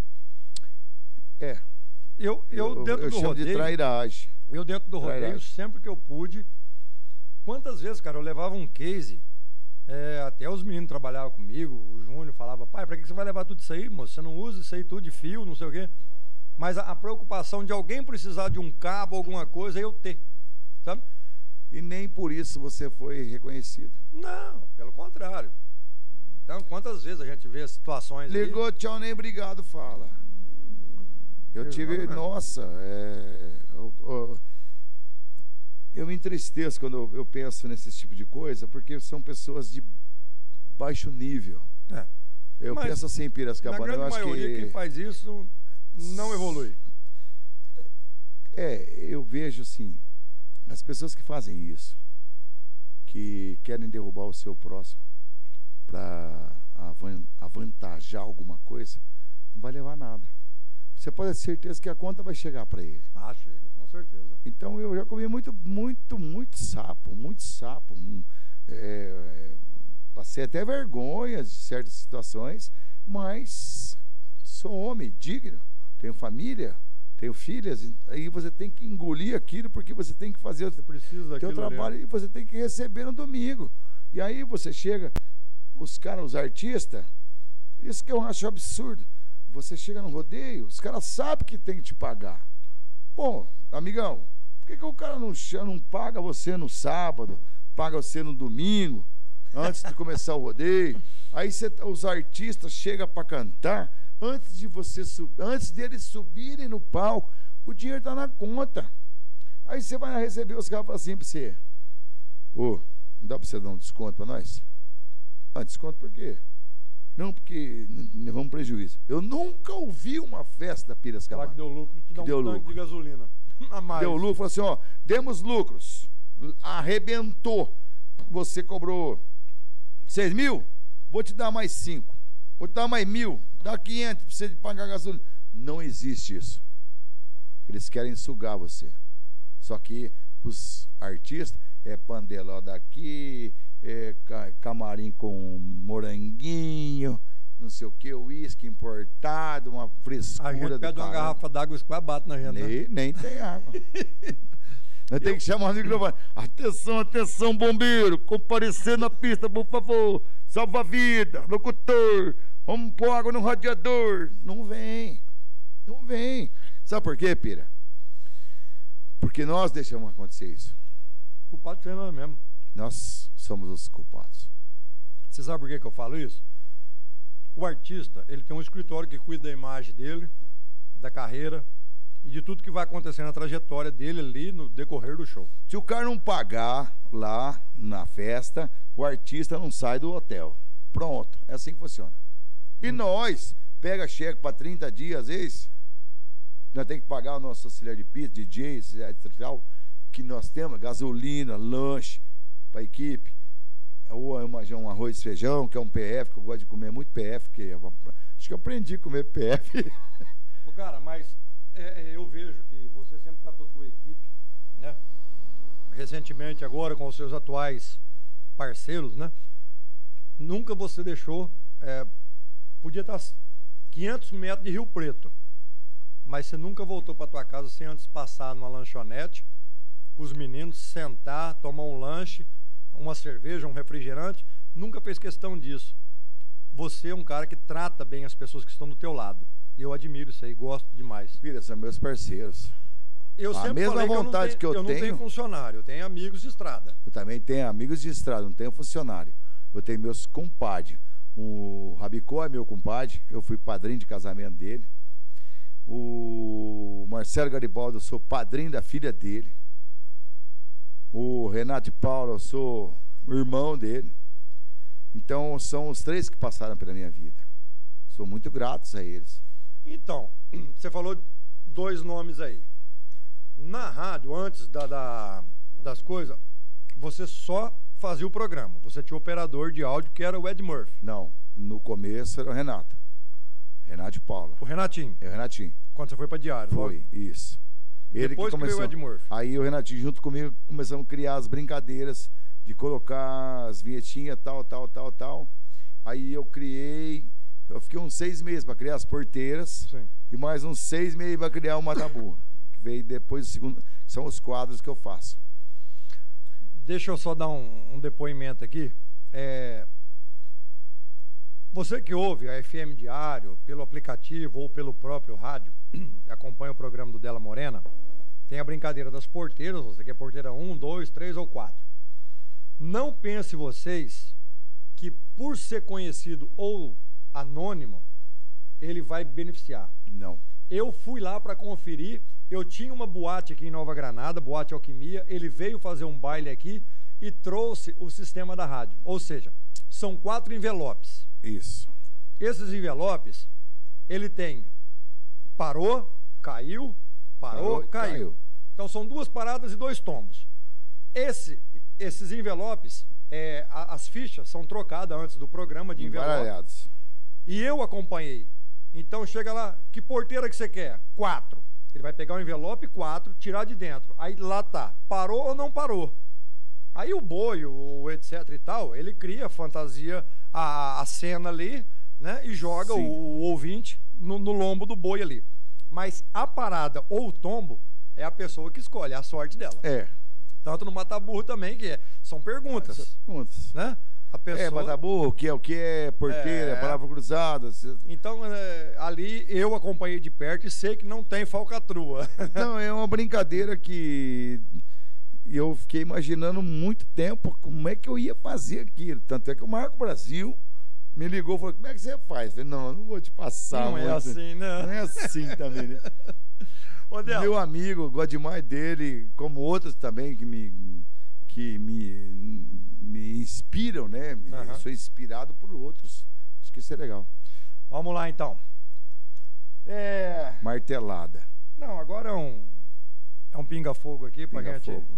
Speaker 1: Eu dentro do
Speaker 2: chamo
Speaker 1: rodeio,
Speaker 2: de trairagem.
Speaker 1: Eu dentro do rodeio, sempre que eu pude, quantas vezes, cara, eu levava um case, até os meninos trabalhavam comigo, o Júnior falava, pai, pra que você vai levar tudo isso aí, moço? Você não usa isso aí tudo de fio, não sei o quê. Mas a preocupação de alguém precisar de um cabo, alguma coisa, eu ter, sabe?
Speaker 2: E nem por isso você foi reconhecido.
Speaker 1: Não, pelo contrário. Então, quantas vezes a gente vê situações
Speaker 2: Ligou,
Speaker 1: aí...
Speaker 2: tchau, nem obrigado, fala. Eu tive, nossa, eu me entristeço quando eu penso nesse tipo de coisa, porque são pessoas de baixo nível. Eu penso assim, Piracicabana, eu acho que...
Speaker 1: Na grande maioria, quem faz isso não evolui.
Speaker 2: Eu vejo assim, as pessoas que fazem isso, que querem derrubar o seu próximo para avantajar alguma coisa, não vai levar nada. Você pode ter certeza que a conta vai chegar para ele.
Speaker 1: Chega, com certeza.
Speaker 2: Então eu já comi muito sapo. Passei até vergonha de certas situações, mas sou homem, digno, tenho família, tenho filhas, aí você tem que engolir aquilo porque você tem que fazer o teu trabalho e você tem que receber no domingo. E aí você chega, os artistas, isso que eu acho absurdo. Você chega no rodeio, os caras sabem que tem que te pagar. Pô, amigão, por que o cara não paga você no sábado, paga você no domingo, antes de começar o rodeio? Aí os artistas chegam para cantar, antes deles subirem no palco, o dinheiro está na conta. Aí você vai receber, os caras falam assim para você: não dá para você dar um desconto para nós? Desconto por quê? Não, porque levamos prejuízo. Eu nunca ouvi uma festa da Piracicabana.
Speaker 1: Que deu lucro, te dá um tanque de gasolina a mais.
Speaker 2: Deu lucro, falou assim, demos lucros, arrebentou. Você cobrou 6 mil, vou te dar mais 5. Vou te dar mais 1.000, dá 500 para você pagar gasolina. Não existe isso. Eles querem sugar você. Só que os artistas pandeló daqui, camarim com moranguinho, não sei o que, uísque importado, uma frescura.
Speaker 1: A gente pede uma garrafa d'água, isso quase bate na gente.
Speaker 2: Nem tem água. Nós temos que chamar o microfone. Atenção, atenção, bombeiro, comparecer na pista, por favor. Salva-vida, locutor, vamos pôr água no radiador. Não vem. Sabe por quê, Pira? Porque nós deixamos acontecer isso.
Speaker 1: O culpado foi nós mesmo.
Speaker 2: Nós somos os culpados.
Speaker 1: Você sabe por que eu falo isso? O artista, ele tem um escritório que cuida da imagem dele, da carreira e de tudo que vai acontecer na trajetória dele ali no decorrer do show.
Speaker 2: Se o cara não pagar lá na festa, o artista não sai do hotel. Pronto, é assim que funciona. E nós, pega cheque para 30 dias, às vezes, nós temos que pagar o nosso auxiliar de pista, DJ, etc. Que nós temos, gasolina, lanche para a equipe, ou um arroz e feijão, que é um PF, que eu gosto de comer muito PF, acho que eu aprendi a comer PF.
Speaker 1: Cara, mas eu vejo que você sempre tratou a tua equipe, né? Recentemente agora com os seus atuais parceiros, né? Nunca você deixou, podia estar 500 metros de Rio Preto, mas você nunca voltou para tua casa sem antes passar numa lanchonete com os meninos, sentar, tomar um lanche, uma cerveja, um refrigerante. Nunca fez questão disso. Você é um cara que trata bem as pessoas que estão do teu lado. E eu admiro isso aí, gosto demais.
Speaker 2: Pira, são meus parceiros.
Speaker 1: Eu sempre
Speaker 2: mesma
Speaker 1: falei
Speaker 2: vontade que eu
Speaker 1: não tenho funcionário, eu tenho amigos de estrada.
Speaker 2: Eu também tenho amigos de estrada, não tenho funcionário. Eu tenho meus compadres. O Rabicó é meu compadre, eu fui padrinho de casamento dele. O Marcelo Garibaldo, eu sou padrinho da filha dele. O Renato de Paula, eu sou irmão dele. Então, são os 3 que passaram pela minha vida. Sou muito grato a eles.
Speaker 1: Então, você falou 2 nomes aí. Na rádio, antes das coisas, você só fazia o programa. Você tinha o operador de áudio, que era o Ed Murphy.
Speaker 2: Não, no começo era o Renato. Renato de Paula.
Speaker 1: O Renatinho.
Speaker 2: É o Renatinho.
Speaker 1: Quando você foi pra Diário.
Speaker 2: Foi,
Speaker 1: logo.
Speaker 2: isso. Ele
Speaker 1: Depois
Speaker 2: que começou.
Speaker 1: veio o Ed Murphy.
Speaker 2: Aí o Renatinho, junto comigo, começamos a criar as brincadeiras de colocar as vinhetinhas, tal. Aí eu fiquei uns 6 meses para criar as porteiras.
Speaker 1: Sim.
Speaker 2: E mais uns 6 meses para criar o Mataburra. Que veio depois do segundo, que são os quadros que eu faço.
Speaker 1: Deixa eu só dar um depoimento aqui. Você que ouve a FM Diário, pelo aplicativo ou pelo próprio rádio, acompanha o programa do Della Morena, tem a brincadeira das porteiras, você quer porteira 1, 2, 3 ou 4. Não pense vocês que por ser conhecido ou anônimo, ele vai beneficiar.
Speaker 2: Não.
Speaker 1: Eu fui lá para conferir, eu tinha uma boate aqui em Nova Granada, Boate Alquimia, ele veio fazer um baile aqui e trouxe o sistema da rádio. Ou seja, são 4 envelopes.
Speaker 2: Isso.
Speaker 1: Esses envelopes, ele tem parou, caiu, parou, caiu. Então são 2 paradas e 2 tombos. Esses envelopes, as fichas são trocadas antes do programa de envelopes. E eu acompanhei. Então chega lá, que porteira que você quer? 4. Ele vai pegar o envelope 4, tirar de dentro. Aí lá tá, parou ou não parou. Aí o boi, o etc e tal, ele cria a fantasia, a cena ali, né? E joga o ouvinte no lombo do boi ali. Mas a parada ou o tombo é a pessoa que escolhe, é a sorte dela. Tanto no Mataburro também, são perguntas.
Speaker 2: Perguntas.
Speaker 1: Né? A pessoa...
Speaker 2: Mataburro, o que é porteira, palavra cruzada.
Speaker 1: Então, ali eu acompanhei de perto e sei que não tem falcatrua.
Speaker 2: Não, é uma brincadeira que eu fiquei imaginando muito tempo como é que eu ia fazer aquilo. Tanto é que o Marco Brasil me ligou e falou, como é que você faz? Eu falei, não, eu não vou te passar.
Speaker 1: Não é assim, né?
Speaker 2: Não é assim também, né? Meu amigo, gosto demais dele, como outros também que me inspiram, né? Sou inspirado por outros. Acho que isso é legal.
Speaker 1: Vamos lá, então.
Speaker 2: Martelada.
Speaker 1: Não, agora é um pinga-fogo aqui pra gente...
Speaker 2: Pinga-fogo.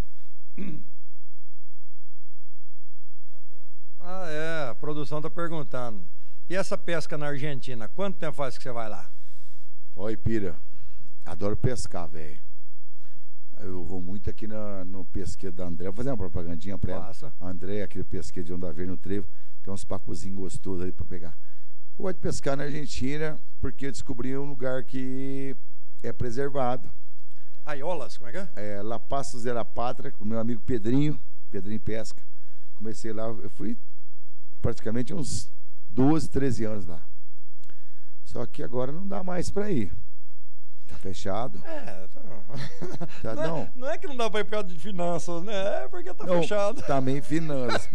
Speaker 1: A produção tá perguntando. E essa pesca na Argentina, quanto tempo faz que você vai lá?
Speaker 2: Oi, Pira. Adoro pescar, velho. Eu vou muito aqui no pesqueiro da André. Vou fazer uma propagandinha pra ela. A André, aquele pesqueiro de Onda Verde no Trevo. Tem uns pacuzinhos gostosos ali pra pegar. Eu gosto de pescar na Argentina porque eu descobri um lugar que é preservado.
Speaker 1: Aiolas, como é que é?
Speaker 2: La Pastos de la Pátria, com meu amigo Pedrinho Pesca. Comecei lá, eu fui praticamente uns 12, 13 anos lá. Só que agora não dá mais pra ir. Tá fechado.
Speaker 1: Não é que não dá pra ir por causa de finanças, né? É porque tá fechado.
Speaker 2: Também finanças,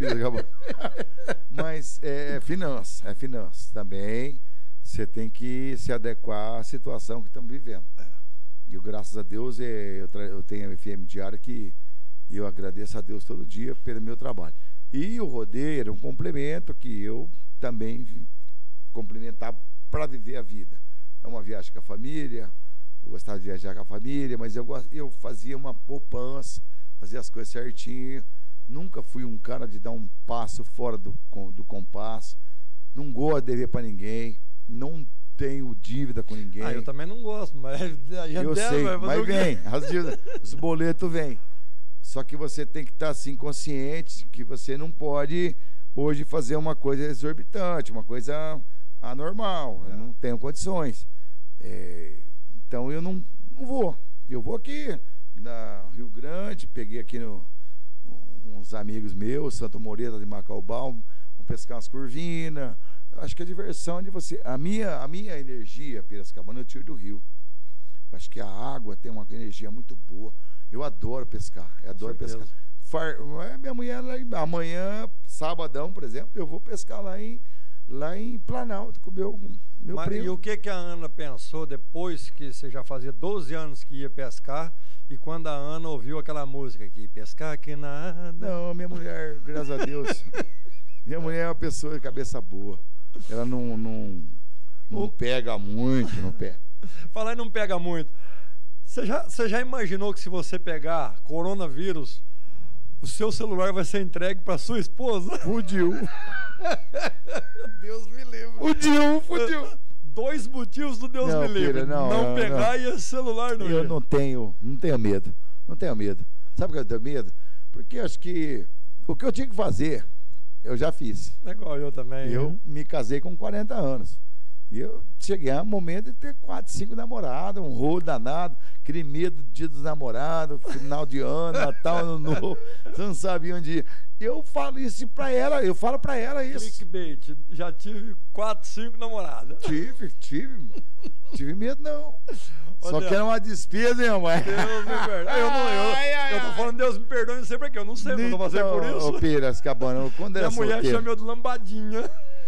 Speaker 2: mas é finanças. Também você tem que se adequar à situação que estamos vivendo. E eu, graças a Deus, eu tenho a FM Diário que eu agradeço a Deus todo dia pelo meu trabalho. E o rodeio era um complemento que eu também complementava para viver a vida. É uma viagem com a família, eu gostava de viajar com a família, mas eu fazia uma poupança, fazia as coisas certinho. Nunca fui um cara de dar um passo fora do compasso. Não gosto de dever para ninguém, não tenho dívida com ninguém.
Speaker 1: Eu também não gosto, mas a gente
Speaker 2: eu sei, mas vem, as dívidas, os boletos vêm. Só que você tem que estar assim consciente que você não pode hoje fazer uma coisa exorbitante, uma coisa anormal. Eu não tenho condições. Então eu não vou. Eu vou aqui na Rio Grande, peguei aqui uns amigos meus, Santo Moreira de Macaubal, vamos pescar umas curvinas. Eu acho que a diversão é de você. A minha energia, Piracicabana, eu tiro do rio. Eu acho que a água tem uma energia muito boa. Eu adoro pescar. Pescar. Minha mulher, amanhã, sabadão, por exemplo, eu vou pescar lá em Planalto com meu primo.
Speaker 1: E o que a Ana pensou depois que você já fazia 12 anos que ia pescar e quando a Ana ouviu aquela música aqui, pescar que nada?
Speaker 2: Não, minha mulher, graças a Deus, minha mulher é uma pessoa de cabeça boa. Ela não pega muito no pé.
Speaker 1: Falar em não pega muito. Você já imaginou que se você pegar coronavírus, o seu celular vai ser entregue para sua esposa?
Speaker 2: Fudiu.
Speaker 1: Deus me livre.
Speaker 2: Fudiu.
Speaker 1: dois motivos do Deus
Speaker 2: Não,
Speaker 1: me livre.
Speaker 2: filha, não,
Speaker 1: pegar e esse celular não
Speaker 2: Eu
Speaker 1: ia.
Speaker 2: não tenho medo. Não tenho medo. Sabe por que eu tenho medo? Porque acho que o que eu tinha que fazer, eu já fiz.
Speaker 1: É igual eu também.
Speaker 2: Eu me casei com 40 anos. E eu cheguei a um momento de ter 4, 5 namoradas, um rolo danado, aquele medo do dia dos namorados, final de ano, Natal, Ano Novo, você não sabia onde ir. Eu falo isso pra ela, eu falo pra ela isso.
Speaker 1: Clickbait, já tive 4, 5 namoradas.
Speaker 2: Tive medo não. Só que era uma despesa, hein, mãe?
Speaker 1: Deus me perdoe. Eu tô falando Deus me perdoe, não sei pra quê, eu não sei, mas eu tô fazendo por isso.
Speaker 2: Ô, Piras, Cabana, quando era
Speaker 1: Minha mulher
Speaker 2: solteiro,
Speaker 1: chamou de lambadinha.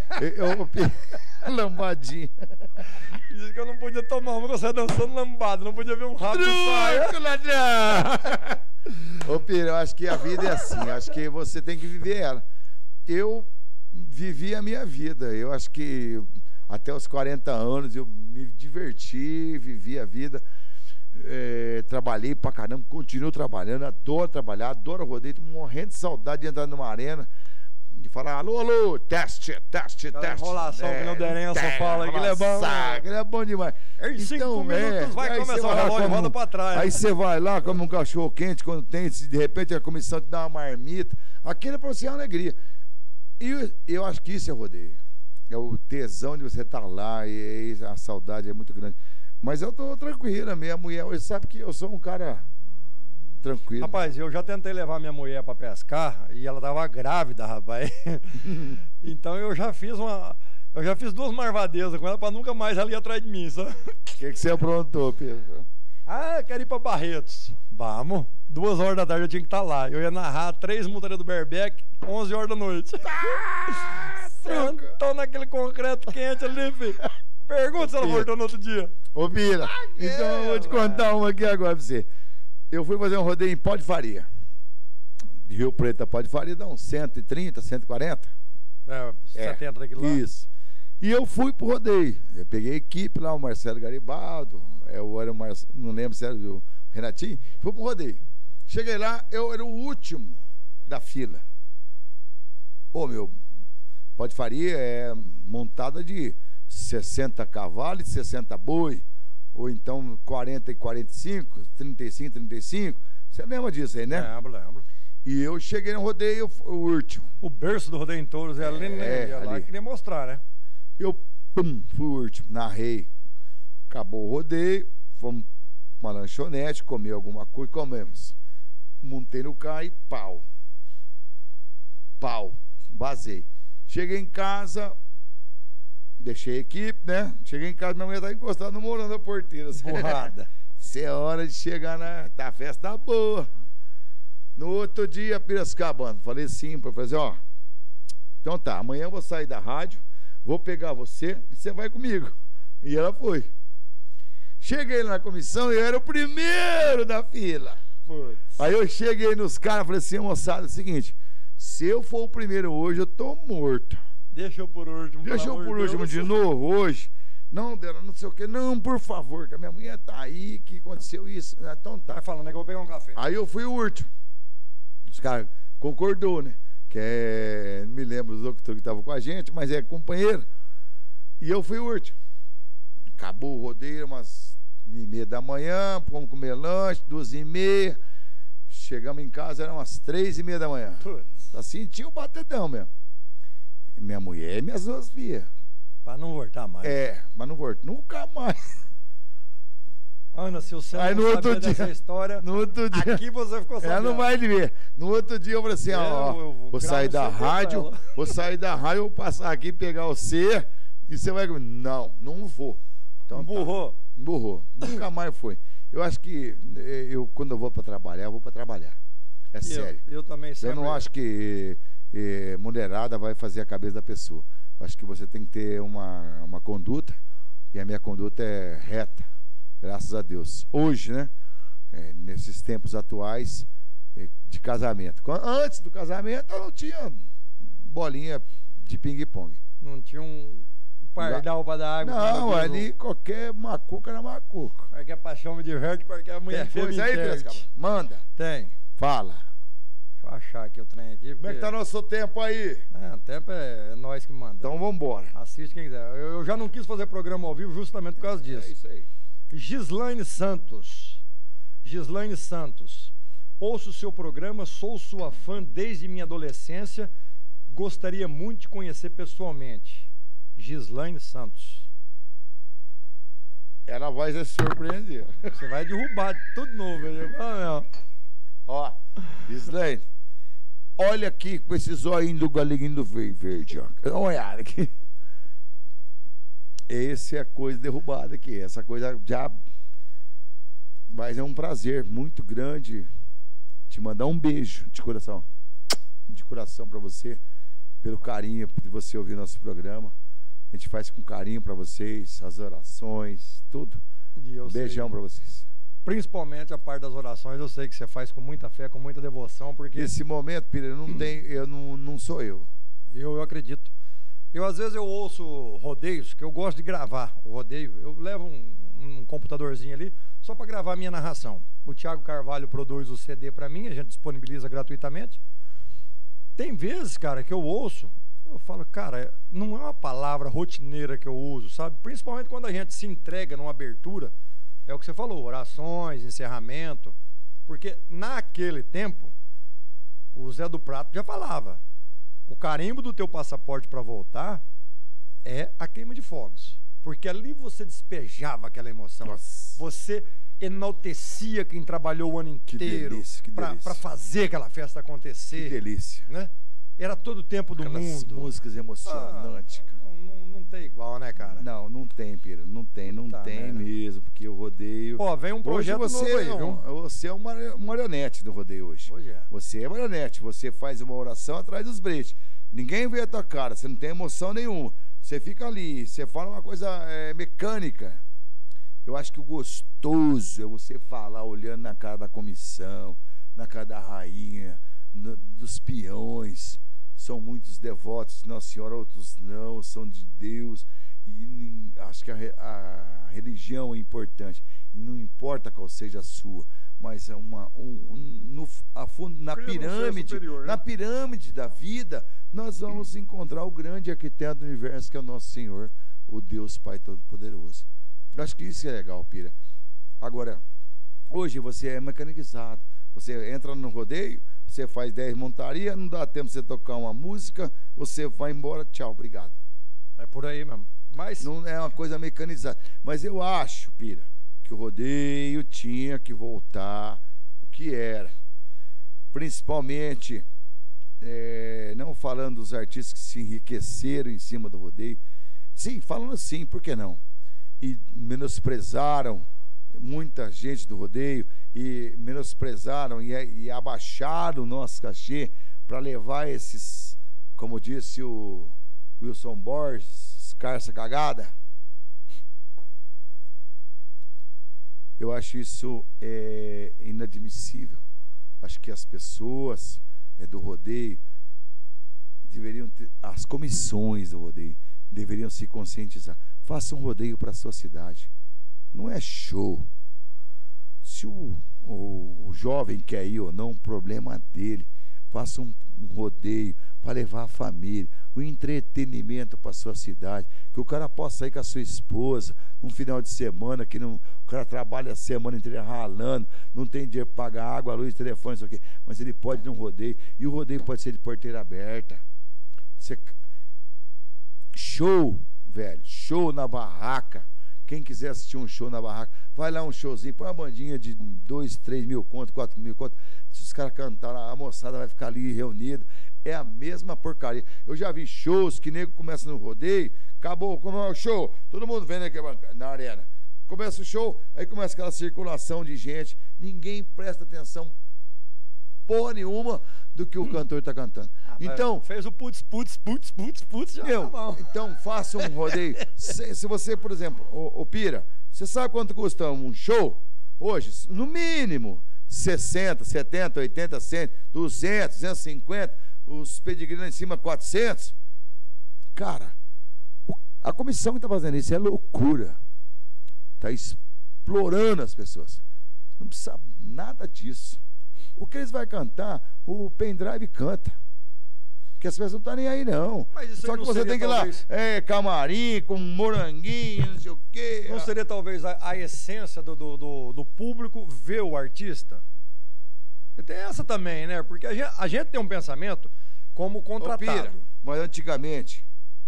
Speaker 2: Lambadinha.
Speaker 1: Disse que eu não podia tomar uma, que eu saia dançando lambada, não podia ver um rato de saia.
Speaker 2: Ladrão! Ô, Pira, eu acho que a vida é assim, acho que você tem que viver ela. Eu vivi a minha vida, eu acho que até os 40 anos eu me diverti, vivi a vida, trabalhei pra caramba, continuo trabalhando, adoro trabalhar, adoro rodeio, tô morrendo de saudade de entrar numa arena, de falar, alô, teste.
Speaker 1: Enrolação que não derem, só fala que ele é bom.
Speaker 2: Ele é bom demais.
Speaker 1: Em 5 minutos vai começar o relógio, roda pra trás.
Speaker 2: Aí você vai lá, come um cachorro quente, quando tem, se de repente a comissão te dá uma marmita, aquilo é pra você uma alegria. E eu acho que isso é rodeio. É o tesão de você estar lá, e a saudade é muito grande. Mas eu tô tranquila, minha mulher hoje sabe que eu sou um cara tranquilo.
Speaker 1: Rapaz, eu já tentei levar minha mulher pra pescar e ela tava grávida, rapaz. Então eu já fiz 2 marvadezas com ela pra nunca mais ela ir atrás de mim, sabe?
Speaker 2: O que você aprontou, Pedro?
Speaker 1: Quero ir pra Barretos. Vamos. 2 horas da tarde eu tinha que estar lá. Eu ia narrar 3 montaria do Berbeck, 11 horas da noite. Sentou naquele concreto quente ali, filho. Pergunta se ela voltou no outro dia.
Speaker 2: Ô, Bira, então eu vou te contar uma aqui agora pra você. Eu fui fazer um rodeio em Pó de Faria. De Rio Preto a Pó de Faria dá uns 130, 140.
Speaker 1: 70 daquilo lá.
Speaker 2: Isso. E eu fui pro rodeio. Eu peguei a equipe lá, o Marcelo Garibaldo, não lembro se era o Renatinho. Fui pro rodeio. Cheguei lá, eu era o último da fila. Pô, meu, Pó de Faria é montada de 60 cavalos e 60 boi. Ou então 40 e 45, 35 e 35. Você lembra disso aí, né?
Speaker 1: Lembro.
Speaker 2: E eu cheguei no rodeio, o último.
Speaker 1: O berço do rodeio em touros é ali, né? Lá
Speaker 2: ali.
Speaker 1: Queria mostrar, né?
Speaker 2: Eu, fui o último, narrei. Acabou o rodeio, fomos pra uma lanchonete, comi alguma coisa, comemos. Montei no carro e pau, basei. Cheguei em casa, deixei a equipe, né? Cheguei em casa, minha mulher tá encostada no morão da porteira.
Speaker 1: Borrada.
Speaker 2: Isso é hora de chegar a festa tá boa. No outro dia, Piracicabana, falei assim pra fazer, ó, então tá, amanhã eu vou sair da rádio, vou pegar você e você vai comigo. E ela foi. Cheguei na comissão e eu era o primeiro da fila.
Speaker 1: Putz.
Speaker 2: Aí eu cheguei nos caras e falei assim, moçada, é o seguinte, se eu for o primeiro hoje, eu tô morto.
Speaker 1: Deixa eu por último.
Speaker 2: Deixa eu por último de novo hoje. Não, Dela, não sei o que. Não, por favor, que a minha mulher tá aí, que aconteceu isso. Então tá.
Speaker 1: Vai falando, né, que eu vou pegar um café.
Speaker 2: Aí eu fui o último. Os caras concordou, né? Não me lembro os locutores que estavam com a gente, mas é companheiro. E eu fui o último. Acabou o rodeio, umas 1h30 da manhã, fomos comer lanche, 2h30. Chegamos em casa, eram umas 3h30 da manhã.
Speaker 1: Putz.
Speaker 2: Assim, tinha o batedão mesmo. Minha mulher e minhas 2 filhas.
Speaker 1: Pra não voltar mais.
Speaker 2: Mas não volto. Nunca mais.
Speaker 1: Ana, se você
Speaker 2: aí,
Speaker 1: não
Speaker 2: no
Speaker 1: sabia
Speaker 2: outro
Speaker 1: dessa
Speaker 2: dia,
Speaker 1: história,
Speaker 2: no outro dia,
Speaker 1: aqui você ficou sabendo.
Speaker 2: Ela não vai ver. No outro dia eu falei assim, vou sair da rádio, vou passar aqui, pegar você e você vai... Não vou. Então,
Speaker 1: Emburrou?
Speaker 2: Tá. Emburrou. Nunca mais foi. Eu acho que quando eu vou para trabalhar, eu vou para trabalhar. É sério.
Speaker 1: Eu também sempre.
Speaker 2: Eu não acho que mulherada vai fazer a cabeça da pessoa. Eu acho que você tem que ter uma conduta, e a minha conduta é reta, graças a Deus. Hoje, né? Nesses tempos atuais de casamento. Antes do casamento, eu não tinha bolinha de ping-pong.
Speaker 1: Não tinha um pardal para dar água.
Speaker 2: Não, ali qualquer macuca era macuca.
Speaker 1: Qualquer paixão me diverte, qualquer mulher feia me
Speaker 2: coisa aí,
Speaker 1: diverte.
Speaker 2: Manda.
Speaker 1: Tem.
Speaker 2: Fala.
Speaker 1: Deixa eu achar aqui o trem aqui.
Speaker 2: Como é que tá nosso tempo aí?
Speaker 1: O tempo é nós que manda.
Speaker 2: Então vambora.
Speaker 1: Assiste quem quiser. Eu já não quis fazer programa ao vivo justamente por causa disso.
Speaker 2: É isso aí.
Speaker 1: Gislaine Santos. Gislaine Santos. Ouço o seu programa, sou sua fã desde minha adolescência. Gostaria muito de conhecer pessoalmente. Gislaine Santos.
Speaker 2: Ela vai se surpreender.
Speaker 1: Você vai derrubar tudo novo.
Speaker 2: Ó, Gislaine, olha aqui com esse zoinho do galinho do verde, ó. Dá uma olhada aqui. Essa é a coisa derrubada aqui. Essa coisa já... Mas é um prazer muito grande te mandar um beijo de coração. De coração pra você. Pelo carinho de você ouvir nosso programa. A gente faz com carinho pra vocês, as orações, tudo. Beijão pra vocês.
Speaker 1: Principalmente a parte das orações, eu sei que você faz com muita fé, com muita devoção, porque...
Speaker 2: Nesse momento, Pira, não sou eu.
Speaker 1: Eu acredito. Às vezes eu ouço rodeios, que eu gosto de gravar o rodeio. Eu levo um computadorzinho ali, só para gravar a minha narração. O Thiago Carvalho produz o CD para mim, a gente disponibiliza gratuitamente. Tem vezes, cara, que eu ouço, eu falo, cara, não é uma palavra rotineira que eu uso, sabe? Principalmente quando a gente se entrega numa abertura, é o que você falou, orações, encerramento. Porque naquele tempo, o Zé do Prato já falava, o carimbo do teu passaporte para voltar é a queima de fogos. Porque ali você despejava aquela emoção.
Speaker 2: Nossa.
Speaker 1: Você enaltecia quem trabalhou o ano inteiro para fazer aquela festa acontecer.
Speaker 2: Que delícia.
Speaker 1: Né? Era todo o tempo do mundo.
Speaker 2: Músicas emocionantes.
Speaker 1: Não tem igual, né, cara?
Speaker 2: Não tem, Pira. Não tem mesmo, porque o rodeio...
Speaker 1: Ó, vem um projeto novo aí, viu?
Speaker 2: Você é uma marionete do rodeio hoje.
Speaker 1: Hoje é.
Speaker 2: Você é marionete. Você faz uma oração atrás dos bretes. Ninguém vê a tua cara, você não tem emoção nenhuma. Você fica ali, você fala uma coisa mecânica. Eu acho que o gostoso é você falar olhando na cara da comissão, na cara da rainha, dos peões. São muitos devotos de Nossa Senhora, outros não, são de Deus. E acho que a religião é importante. E não importa qual seja a sua, mas é na pirâmide, superior, né? Na pirâmide da vida, nós vamos encontrar o grande arquiteto do universo, que é o nosso Senhor, o Deus Pai Todo-Poderoso. Eu acho que isso é legal, Pira. Agora, hoje você é mecanizado. Você entra no rodeio, você faz 10 montarias, não dá tempo de você tocar uma música, você vai embora, tchau, obrigado.
Speaker 1: É por aí mesmo. Mas
Speaker 2: não é uma coisa mecanizada. Mas eu acho, Pira, que o rodeio tinha que voltar o que era. Principalmente, não falando dos artistas que se enriqueceram em cima do rodeio. Sim, falando assim, por que não? E menosprezaram muita gente do rodeio, e menosprezaram e abaixaram o nosso cachê para levar esses, como disse o Wilson Borges, carça cagada. Eu acho isso inadmissível. Acho que as pessoas do rodeio deveriam ter, as comissões do rodeio deveriam se conscientizar. Faça um rodeio para a sua cidade. Não é show. Se o jovem quer ir ou não, problema dele. Faça um rodeio para levar a família, o entretenimento para a sua cidade, que o cara possa sair com a sua esposa num final de semana, que não, o cara trabalha a semana inteira ralando, não tem dinheiro para pagar água, luz, telefone, isso aqui, mas ele pode ir num rodeio, e o rodeio pode ser de porteira aberta. Show, velho, show na barraca. Quem quiser assistir um show na barraca, vai lá um showzinho, põe uma bandinha de 2, 3 mil conto, 4 mil conto. Se os caras cantarem, a moçada vai ficar ali reunida. É a mesma porcaria. Eu já vi shows que nego começa no rodeio, acabou, como é o show? Todo mundo vem aqui na arena. Começa o show, aí começa aquela circulação de gente, ninguém presta atenção porra nenhuma do que o cantor está cantando. Então
Speaker 1: fez o putz, já tá bom.
Speaker 2: Então faça um rodeio. Se você, por exemplo, o Pira, você sabe quanto custa um show hoje? No mínimo 60, 70, 80, 100, 200, 250, os pedigrees lá em cima 400. Cara, a comissão que está fazendo isso é loucura. Está explorando as pessoas. Não precisa nada disso. O que eles vão cantar, o pendrive canta. Que as pessoas não estão nem aí, não. Só que você tem que ir lá, camarim, com moranguinho, não sei o quê.
Speaker 1: Não seria talvez a essência do público ver o artista? E tem essa também, né? Porque a gente tem um pensamento como contratado.
Speaker 2: Mas antigamente,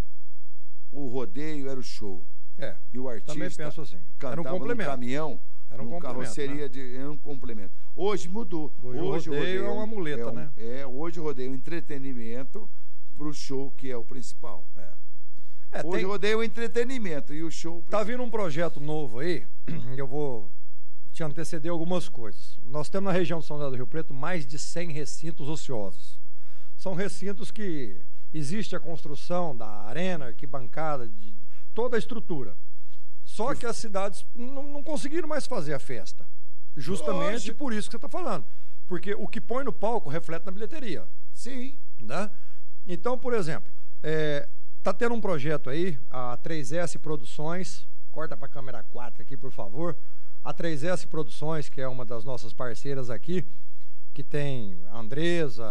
Speaker 2: o rodeio era o show. E o artista
Speaker 1: também penso assim.
Speaker 2: Cantava era um complemento. No caminhão, era um carroceria, né? Era um complemento. Hoje mudou.
Speaker 1: Hoje o rodeio é uma muleta, né?
Speaker 2: Hoje o rodeio é um entretenimento pro show, que é o principal. Hoje o rodeio é um entretenimento e o show...
Speaker 1: Tá vindo um projeto novo aí, eu vou te anteceder algumas coisas. Nós temos na região de São José do Rio Preto mais de 100 recintos ociosos. São recintos que existe a construção da arena, arquibancada, de toda a estrutura. Só que as cidades não conseguiram mais fazer a festa. Justamente por isso que você está falando. Porque o que põe no palco reflete na bilheteria.
Speaker 2: Sim.
Speaker 1: Né? Então, por exemplo, tá tendo um projeto aí, a 3S Produções, corta para a câmera 4 aqui, por favor. A 3S Produções, que é uma das nossas parceiras aqui, que tem a Andresa,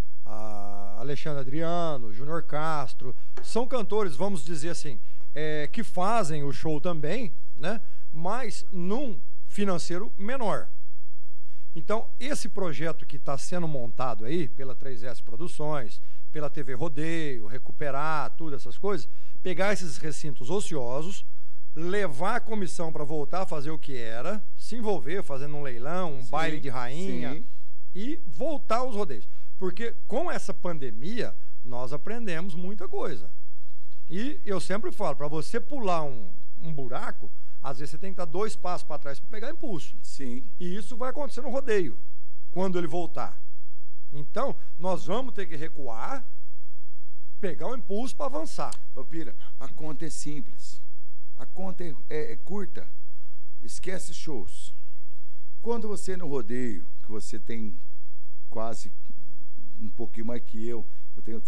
Speaker 1: a Alexandre Adriano, Júnior Castro, são cantores, vamos dizer assim, que fazem o show também, né? Mas num financeiro menor. Então, esse projeto que está sendo montado aí pela 3S Produções, pela TV Rodeio, Recuperar, tudo essas coisas, pegar esses recintos ociosos, levar a comissão para voltar a fazer o que era, se envolver fazendo um leilão, um baile de rainha e voltar aos rodeios. Porque com essa pandemia, nós aprendemos muita coisa. E eu sempre falo, para você pular um buraco, às vezes você tem que dar 2 passos para trás para pegar impulso.
Speaker 2: Sim.
Speaker 1: E isso vai acontecer no rodeio, quando ele voltar. Então, nós vamos ter que recuar, pegar o impulso para avançar.
Speaker 2: Ô Pira, a conta é simples. A conta é curta. Esquece shows. Quando você no rodeio, que você tem quase um pouquinho mais que eu tenho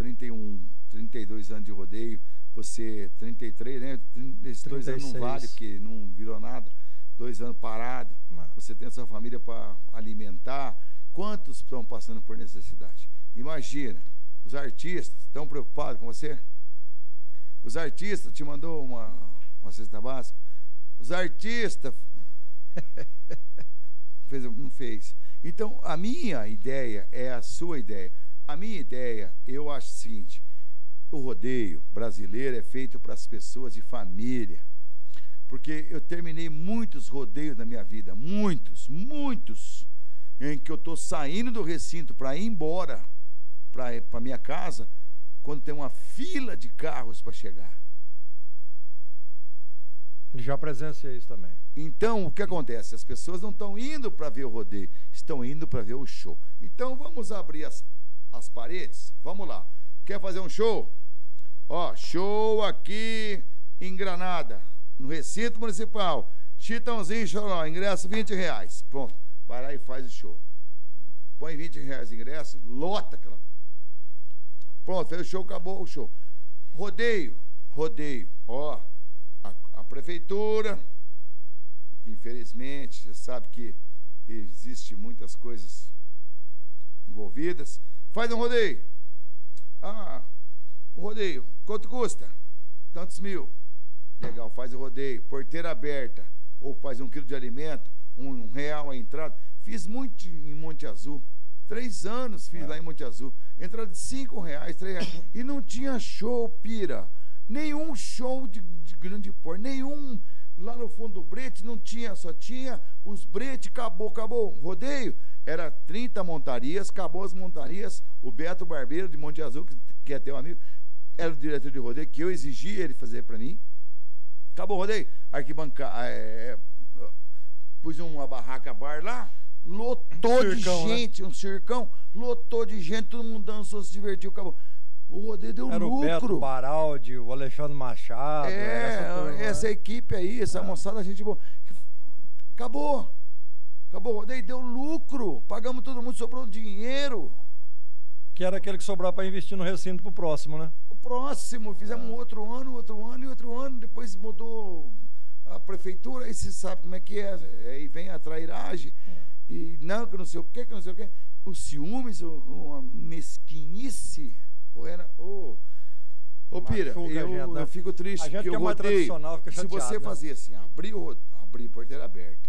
Speaker 2: 32 anos de rodeio, você 33, né? Esses 2 anos não vale, porque não virou nada. 2 anos parado. Você tem a sua família para alimentar. Quantos estão passando por necessidade? Imagina, os artistas estão preocupados com você? Os artistas te mandou uma cesta básica? Os artistas não fez. Então, a minha ideia é a sua ideia. A minha ideia, eu acho o seguinte: o rodeio brasileiro é feito para as pessoas de família. Porque eu terminei muitos rodeios na minha vida, muitos, em que eu estou saindo do recinto para ir embora para minha casa, quando tem uma fila de carros para chegar.
Speaker 1: Já presenciei isso também.
Speaker 2: Então, o que acontece? As pessoas não estão indo para ver o rodeio, estão indo para ver o show. Então, vamos abrir as paredes? Vamos lá. Quer fazer um show? Ó, show aqui em Granada, no recinto municipal. Chitãozinho Choró, ingresso R$20. Pronto, vai lá e faz o show. Põe R$20 de ingresso, lota aquela. Pronto, fez o show, acabou o show. Rodeio. Ó, a prefeitura, infelizmente, você sabe que existe muitas coisas envolvidas. Faz um rodeio. Ah, o rodeio, quanto custa? Tantos mil. Legal, faz o rodeio. Porteira aberta. Ou faz 1 quilo de alimento, R$1 a entrada. Fiz muito em Monte Azul. 3 anos fiz lá em Monte Azul. Entrada de R$5, R$3. E não tinha show, Pira. Nenhum show de grande porte. Nenhum. Lá no fundo do brete não tinha, só tinha os bretes, acabou. Rodeio. Era 30 montarias, acabou as montarias. O Beto Barbeiro de Monte Azul, que é teu amigo, era o diretor de rodeio, que eu exigi ele fazer para mim. Acabou o rodeio. Arquibancada. Pus uma barraca bar lá, lotou de gente, né? Um circão, lotou de gente, todo mundo dançou, se divertiu, acabou. O rodeio deu lucro.
Speaker 1: O Beto Baraldi, o Alexandre Machado.
Speaker 2: Essa equipe aí, essa moçada, a gente... Acabou o rodeio, deu lucro. Pagamos todo mundo, sobrou dinheiro.
Speaker 1: Que era aquele que sobrava para investir no recinto pro próximo, né?
Speaker 2: O próximo, fizemos outro ano, depois mudou a prefeitura, aí você sabe como é que é. Aí vem a trairagem. E não, que não sei o quê, que não sei o quê. Os ciúmes, uma mesquinice. Ô Pira, eu fico triste.
Speaker 1: A gente que é mais tradicional fica chateado.
Speaker 2: Se você fazia assim, abrir porteira aberta,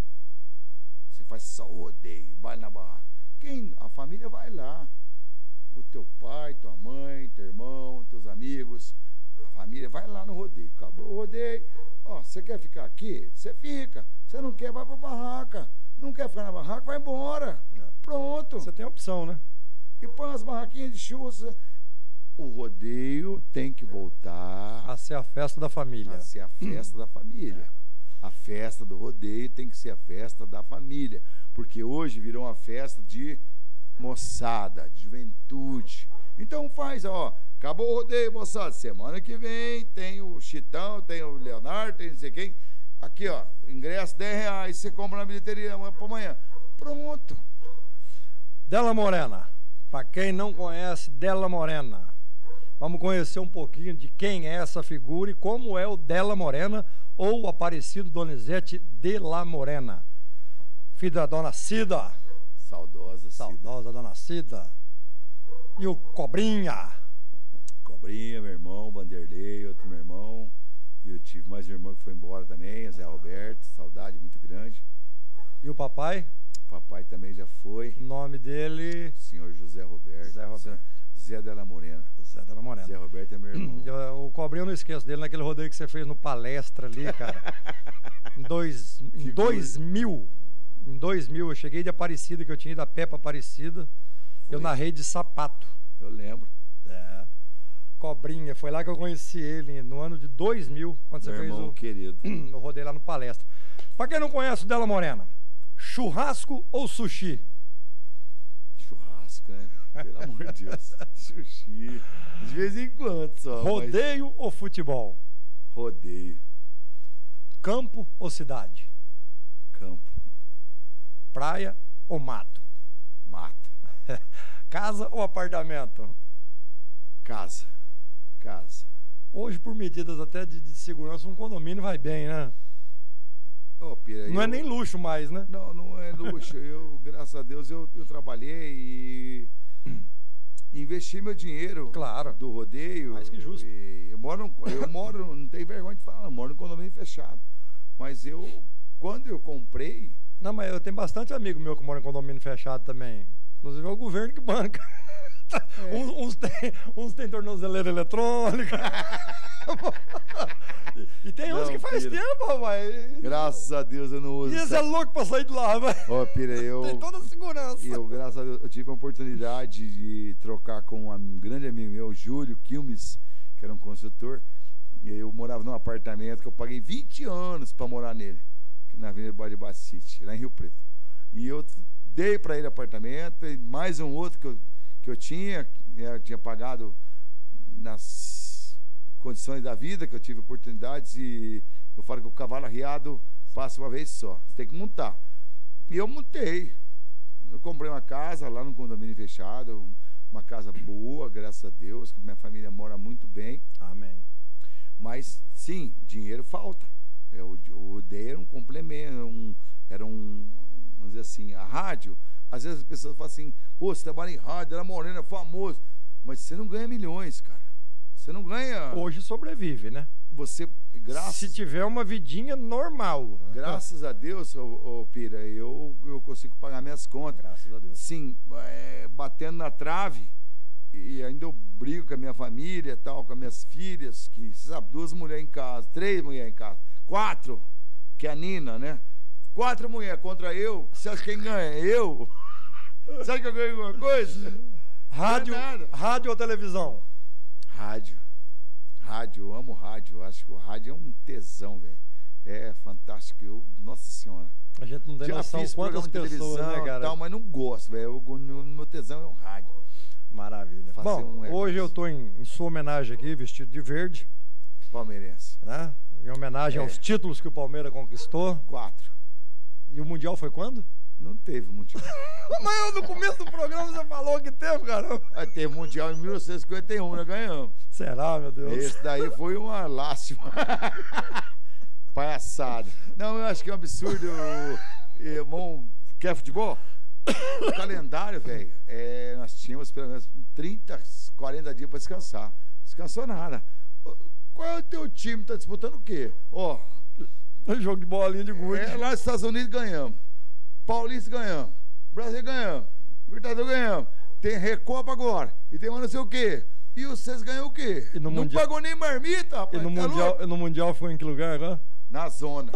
Speaker 2: você faz só o rodeio, vai na barraca. A família vai lá. O teu pai, tua mãe, teu irmão, teus amigos, a família vai lá no rodeio. Acabou o rodeio. Ó, você quer ficar aqui? Você fica. Você não quer, vai pra barraca. Não quer ficar na barraca, vai embora. Pronto.
Speaker 1: Você tem opção, né?
Speaker 2: E põe as barraquinhas de chuva. O rodeio tem que voltar
Speaker 1: a ser a festa da família.
Speaker 2: A ser a festa da família. A festa do rodeio tem que ser a festa da família. Porque hoje virou uma festa de moçada, de juventude. Então faz, ó. Acabou o rodeio, moçada. Semana que vem tem o Chitão, tem o Leonardo, tem não sei quem. Aqui, ó. Ingresso R$10. Você compra na bilheteria amanhã pra amanhã. Pronto.
Speaker 1: Della Morena. Para quem não conhece Della Morena, vamos conhecer um pouquinho de quem é essa figura e como é o Della Morena, ou o Aparecido Donizete Della Morena. Filho da dona Cida. Saudosa dona Cida. E o Cobrinha.
Speaker 2: Cobrinha, meu irmão, Vanderlei, outro meu irmão. E eu tive mais um irmão que foi embora também, Zé Roberto, saudade muito grande.
Speaker 1: E o papai?
Speaker 2: O papai também já foi.
Speaker 1: O nome dele?
Speaker 2: Senhor José Roberto. Zé Della Morena.
Speaker 1: Zé Della Morena.
Speaker 2: Zé Roberto é meu irmão.
Speaker 1: O Cobrinha eu não esqueço dele naquele rodeio que você fez no Palestra ali, cara. Em 2000. Em 2000, eu cheguei de Aparecida, que eu tinha ido a pé pra Aparecida. Foi. Eu narrei de sapato.
Speaker 2: Eu lembro.
Speaker 1: É. Cobrinha, foi lá que eu conheci ele, no ano de 2000, quando
Speaker 2: meu
Speaker 1: você fez o
Speaker 2: querido.
Speaker 1: Eu rodei lá no Palestra. Pra quem não conhece o Della Morena, churrasco ou sushi?
Speaker 2: Churrasco, né? Pelo amor de Deus. Sushi. De vez em quando só.
Speaker 1: Rodeio ou futebol?
Speaker 2: Rodeio.
Speaker 1: Campo ou cidade?
Speaker 2: Campo.
Speaker 1: Praia ou mato?
Speaker 2: Mato.
Speaker 1: Casa ou apartamento?
Speaker 2: Casa.
Speaker 1: Hoje, por medidas até de segurança, um condomínio vai bem, né?
Speaker 2: Pira,
Speaker 1: não é nem luxo mais, né?
Speaker 2: Não é luxo. Graças a Deus, eu trabalhei e investi meu dinheiro,
Speaker 1: claro,
Speaker 2: do rodeio.
Speaker 1: Mais que justo.
Speaker 2: Eu moro, não tenho vergonha de falar, eu moro num condomínio fechado. Mas quando eu comprei...
Speaker 1: Não, mas eu tenho bastante amigo meu que mora em condomínio fechado também. Inclusive é o governo que banca. Uns tem tornozeleira eletrônica. E tem uns que faz tempo, rapaz.
Speaker 2: Graças a Deus eu não uso.
Speaker 1: E esse é louco pra sair de lá, vai.
Speaker 2: Pira,
Speaker 1: tem toda a segurança.
Speaker 2: Graças a Deus, eu tive a oportunidade de trocar com um grande amigo meu, Júlio Quilmes, que era um construtor. E eu morava num apartamento que eu paguei 20 anos pra morar nele, na Avenida Bairro de Bacite, lá em Rio Preto. E eu dei para ele apartamento, e mais um outro que eu tinha pagado nas condições da vida, que eu tive oportunidades, e eu falo que o cavalo arriado passa uma vez só, você tem que montar. E eu montei. Eu comprei uma casa lá no condomínio fechado, uma casa boa, graças a Deus, que minha família mora muito bem.
Speaker 1: Amém.
Speaker 2: Mas, sim, dinheiro falta. O rodeio era um complemento, vamos dizer assim, a rádio. Às vezes as pessoas falam assim, pô, você trabalha em rádio, era Morena, famoso. Mas você não ganha milhões, cara. Você não ganha...
Speaker 1: Hoje sobrevive, né? Se tiver uma vidinha normal.
Speaker 2: Graças a Deus, Pira, eu consigo pagar minhas contas.
Speaker 1: Graças a Deus.
Speaker 2: Sim, batendo na trave. E ainda eu brigo com a minha família, tal, com as minhas filhas, que, você sabe, 2 mulheres em casa, 3 mulheres em casa, 4, que é a Nina, né? 4 mulheres contra eu, você acha que quem ganha? Eu? Você acha que eu ganho alguma coisa?
Speaker 1: Rádio ou televisão?
Speaker 2: Rádio, eu amo rádio, eu acho que o rádio é um tesão, velho. É fantástico, nossa senhora.
Speaker 1: A gente não tem noção quantas pessoas, né, cara?
Speaker 2: Tal, mas não gosto, velho. Meu tesão é o rádio.
Speaker 1: Maravilha. Bom, hoje eu estou em sua homenagem aqui, vestido de verde.
Speaker 2: Palmeirense.
Speaker 1: Né? Em homenagem aos títulos que o Palmeiras conquistou.
Speaker 2: 4.
Speaker 1: E o Mundial foi quando?
Speaker 2: Não teve Mundial.
Speaker 1: Mas no começo do programa você falou que teve, caramba.
Speaker 2: Teve Mundial em 1951, nós ganhamos.
Speaker 1: Será, meu Deus?
Speaker 2: Esse daí foi uma lástima. Palhaçada. Não, eu acho que é um absurdo. Irmão, quer futebol? O calendário, velho, nós tínhamos pelo menos 30, 40 dias para descansar. Descansou nada. Qual é o teu time? Tá disputando o quê? Ó,
Speaker 1: jogo de bolinha de gude.
Speaker 2: Lá nos Estados Unidos ganhamos. Paulista ganhamos. Brasil ganhamos. Libertadores ganhamos. Tem Recopa agora. E tem mais não sei o quê. E vocês ganham o quê?
Speaker 1: E no
Speaker 2: não
Speaker 1: mundial...
Speaker 2: pagou nem marmita, rapaz.
Speaker 1: E no Mundial foi em que lugar agora?
Speaker 2: Na zona.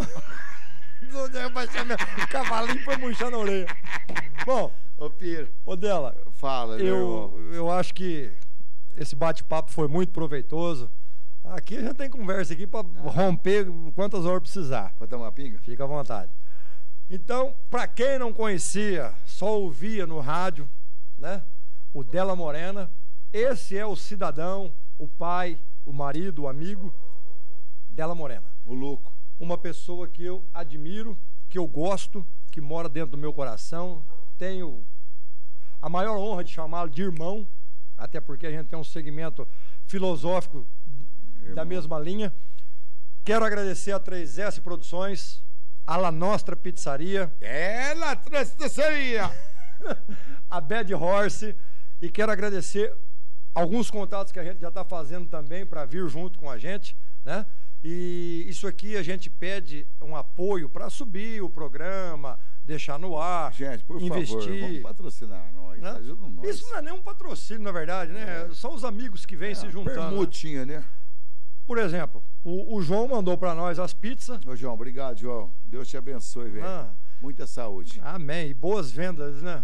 Speaker 1: O cavalinho foi murchando a orelha. Bom,
Speaker 2: ô Piro.
Speaker 1: Ô Dela,
Speaker 2: fala,
Speaker 1: eu acho que esse bate-papo foi muito proveitoso. Aqui a gente tem conversa aqui para romper quantas horas precisar.
Speaker 2: Pode tomar uma pinga?
Speaker 1: Fica à vontade. Então, para quem não conhecia, só ouvia no rádio, né? O Dela Morena, esse é o cidadão, o pai, o marido, o amigo, Dela Morena.
Speaker 2: O louco.
Speaker 1: Uma pessoa que eu admiro, que eu gosto, que mora dentro do meu coração. Tenho a maior honra de chamá-lo de irmão, até porque a gente tem um segmento filosófico da mesma linha. Quero agradecer a 3S Produções, a La Nostra Pizzaria.
Speaker 2: La Nostra Pizzaria!
Speaker 1: A Bad Horse. E quero agradecer alguns contatos que a gente já está fazendo também para vir junto com a gente, né? E isso aqui a gente pede um apoio para subir o programa, deixar no ar,
Speaker 2: gente, por
Speaker 1: investir.
Speaker 2: Favor, vamos patrocinar nós, né? Ajuda nós.
Speaker 1: Isso não é nenhum patrocínio, na verdade, né? São os amigos que vêm se juntando.
Speaker 2: Permutinha, né?
Speaker 1: Por exemplo, o João mandou para nós as pizzas.
Speaker 2: Ô, João, obrigado, João. Deus te abençoe, velho. Muita saúde.
Speaker 1: Amém. E boas vendas, né?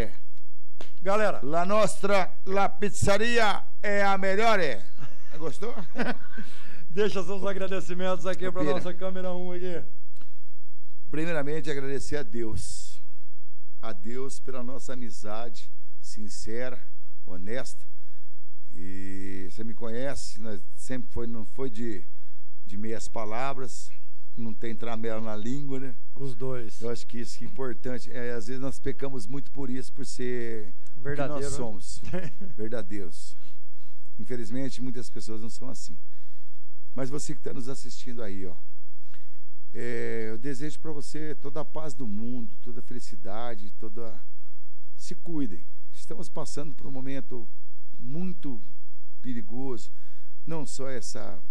Speaker 1: Galera.
Speaker 2: La Nostra, la Pizzaria é a melhor, Gostou?
Speaker 1: Deixa seus agradecimentos aqui para nossa câmera 1 aqui.
Speaker 2: Primeiramente, agradecer a Deus. A Deus pela nossa amizade sincera, honesta. E você me conhece, nós sempre não foi de meias palavras, não tem tramela na língua, né?
Speaker 1: Os dois.
Speaker 2: Eu acho que isso é importante. Às vezes nós pecamos muito por isso, por ser
Speaker 1: verdadeiro,
Speaker 2: o que nós somos, verdadeiros. Infelizmente, muitas pessoas não são assim. Mas você que está nos assistindo aí, ó, eu desejo para você toda a paz do mundo, toda a felicidade, se cuidem. Estamos passando por um momento muito perigoso, não só essa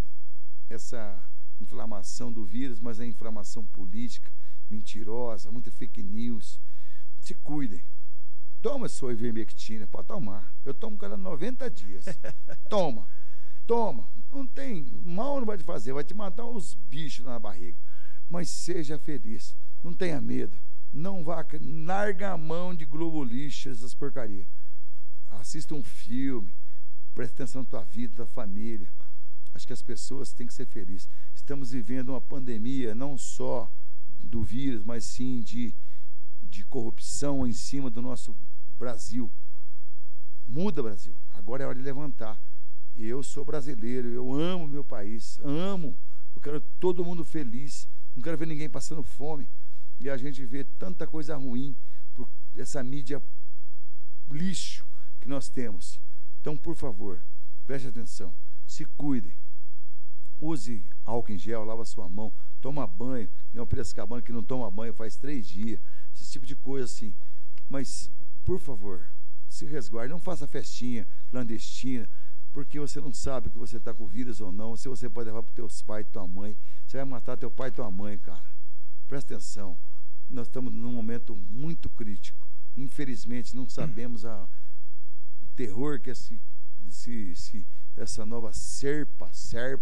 Speaker 2: inflamação do vírus, mas a inflamação política, mentirosa, muita fake news. Se cuidem. Toma sua ivermectina, pode tomar. Eu tomo cada 90 dias. Toma. Não tem, mal não vai te fazer, vai te matar uns bichos na barriga. Mas seja feliz, não tenha medo. Não vá, larga a mão de Globo lixo, essas porcarias. Assista um filme, preste atenção na tua vida, na tua família. Acho que as pessoas têm que ser felizes. Estamos vivendo uma pandemia, não só do vírus, mas sim de corrupção em cima do nosso Brasil. Muda, Brasil. Agora é hora de levantar. Eu sou brasileiro, eu amo meu país, amo. Eu quero todo mundo feliz, não quero ver ninguém passando fome. E a gente vê tanta coisa ruim por essa mídia lixo que nós temos. Então, por favor, preste atenção, se cuidem. Use álcool em gel, lava sua mão, toma banho. Tem uma Piracicabana que não toma banho faz 3 dias. Esse tipo de coisa assim. Mas, por favor, se resguarde, não faça festinha clandestina, porque você não sabe que você está com vírus ou não, se você pode levar para teus pais e tua mãe, você vai matar teu pai e tua mãe, cara. Presta atenção, nós estamos num momento muito crítico. Infelizmente, não sabemos o terror que essa nova serpa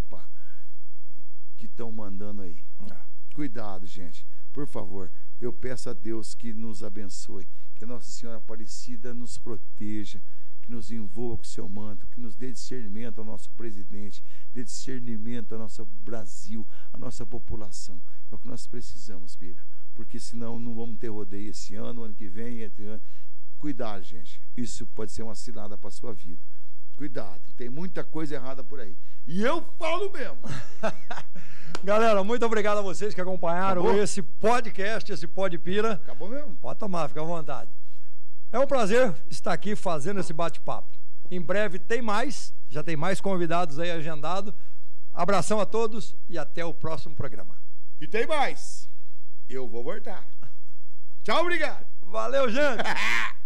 Speaker 2: que estão mandando aí. Cuidado, gente, por favor. Eu peço a Deus que nos abençoe, que a Nossa Senhora Aparecida nos proteja, que nos envolva com o seu manto, que nos dê discernimento ao nosso presidente, dê discernimento ao nosso Brasil, à nossa população. É o que nós precisamos, Bira, porque senão não vamos ter rodeio esse ano, ano que vem, entre ano. Cuidado, gente, isso pode ser uma cilada para a sua vida. Cuidado, tem muita coisa errada por aí. E eu falo mesmo.
Speaker 1: Galera, muito obrigado a vocês que acompanharam esse podcast, esse Podpira.
Speaker 2: Acabou mesmo?
Speaker 1: Pode tomar, fica à vontade. É um prazer estar aqui fazendo esse bate-papo. Em breve tem mais, já tem mais convidados aí agendado. Abração a todos e até o próximo programa.
Speaker 2: E tem mais. Eu vou voltar. Tchau, obrigado.
Speaker 1: Valeu, gente.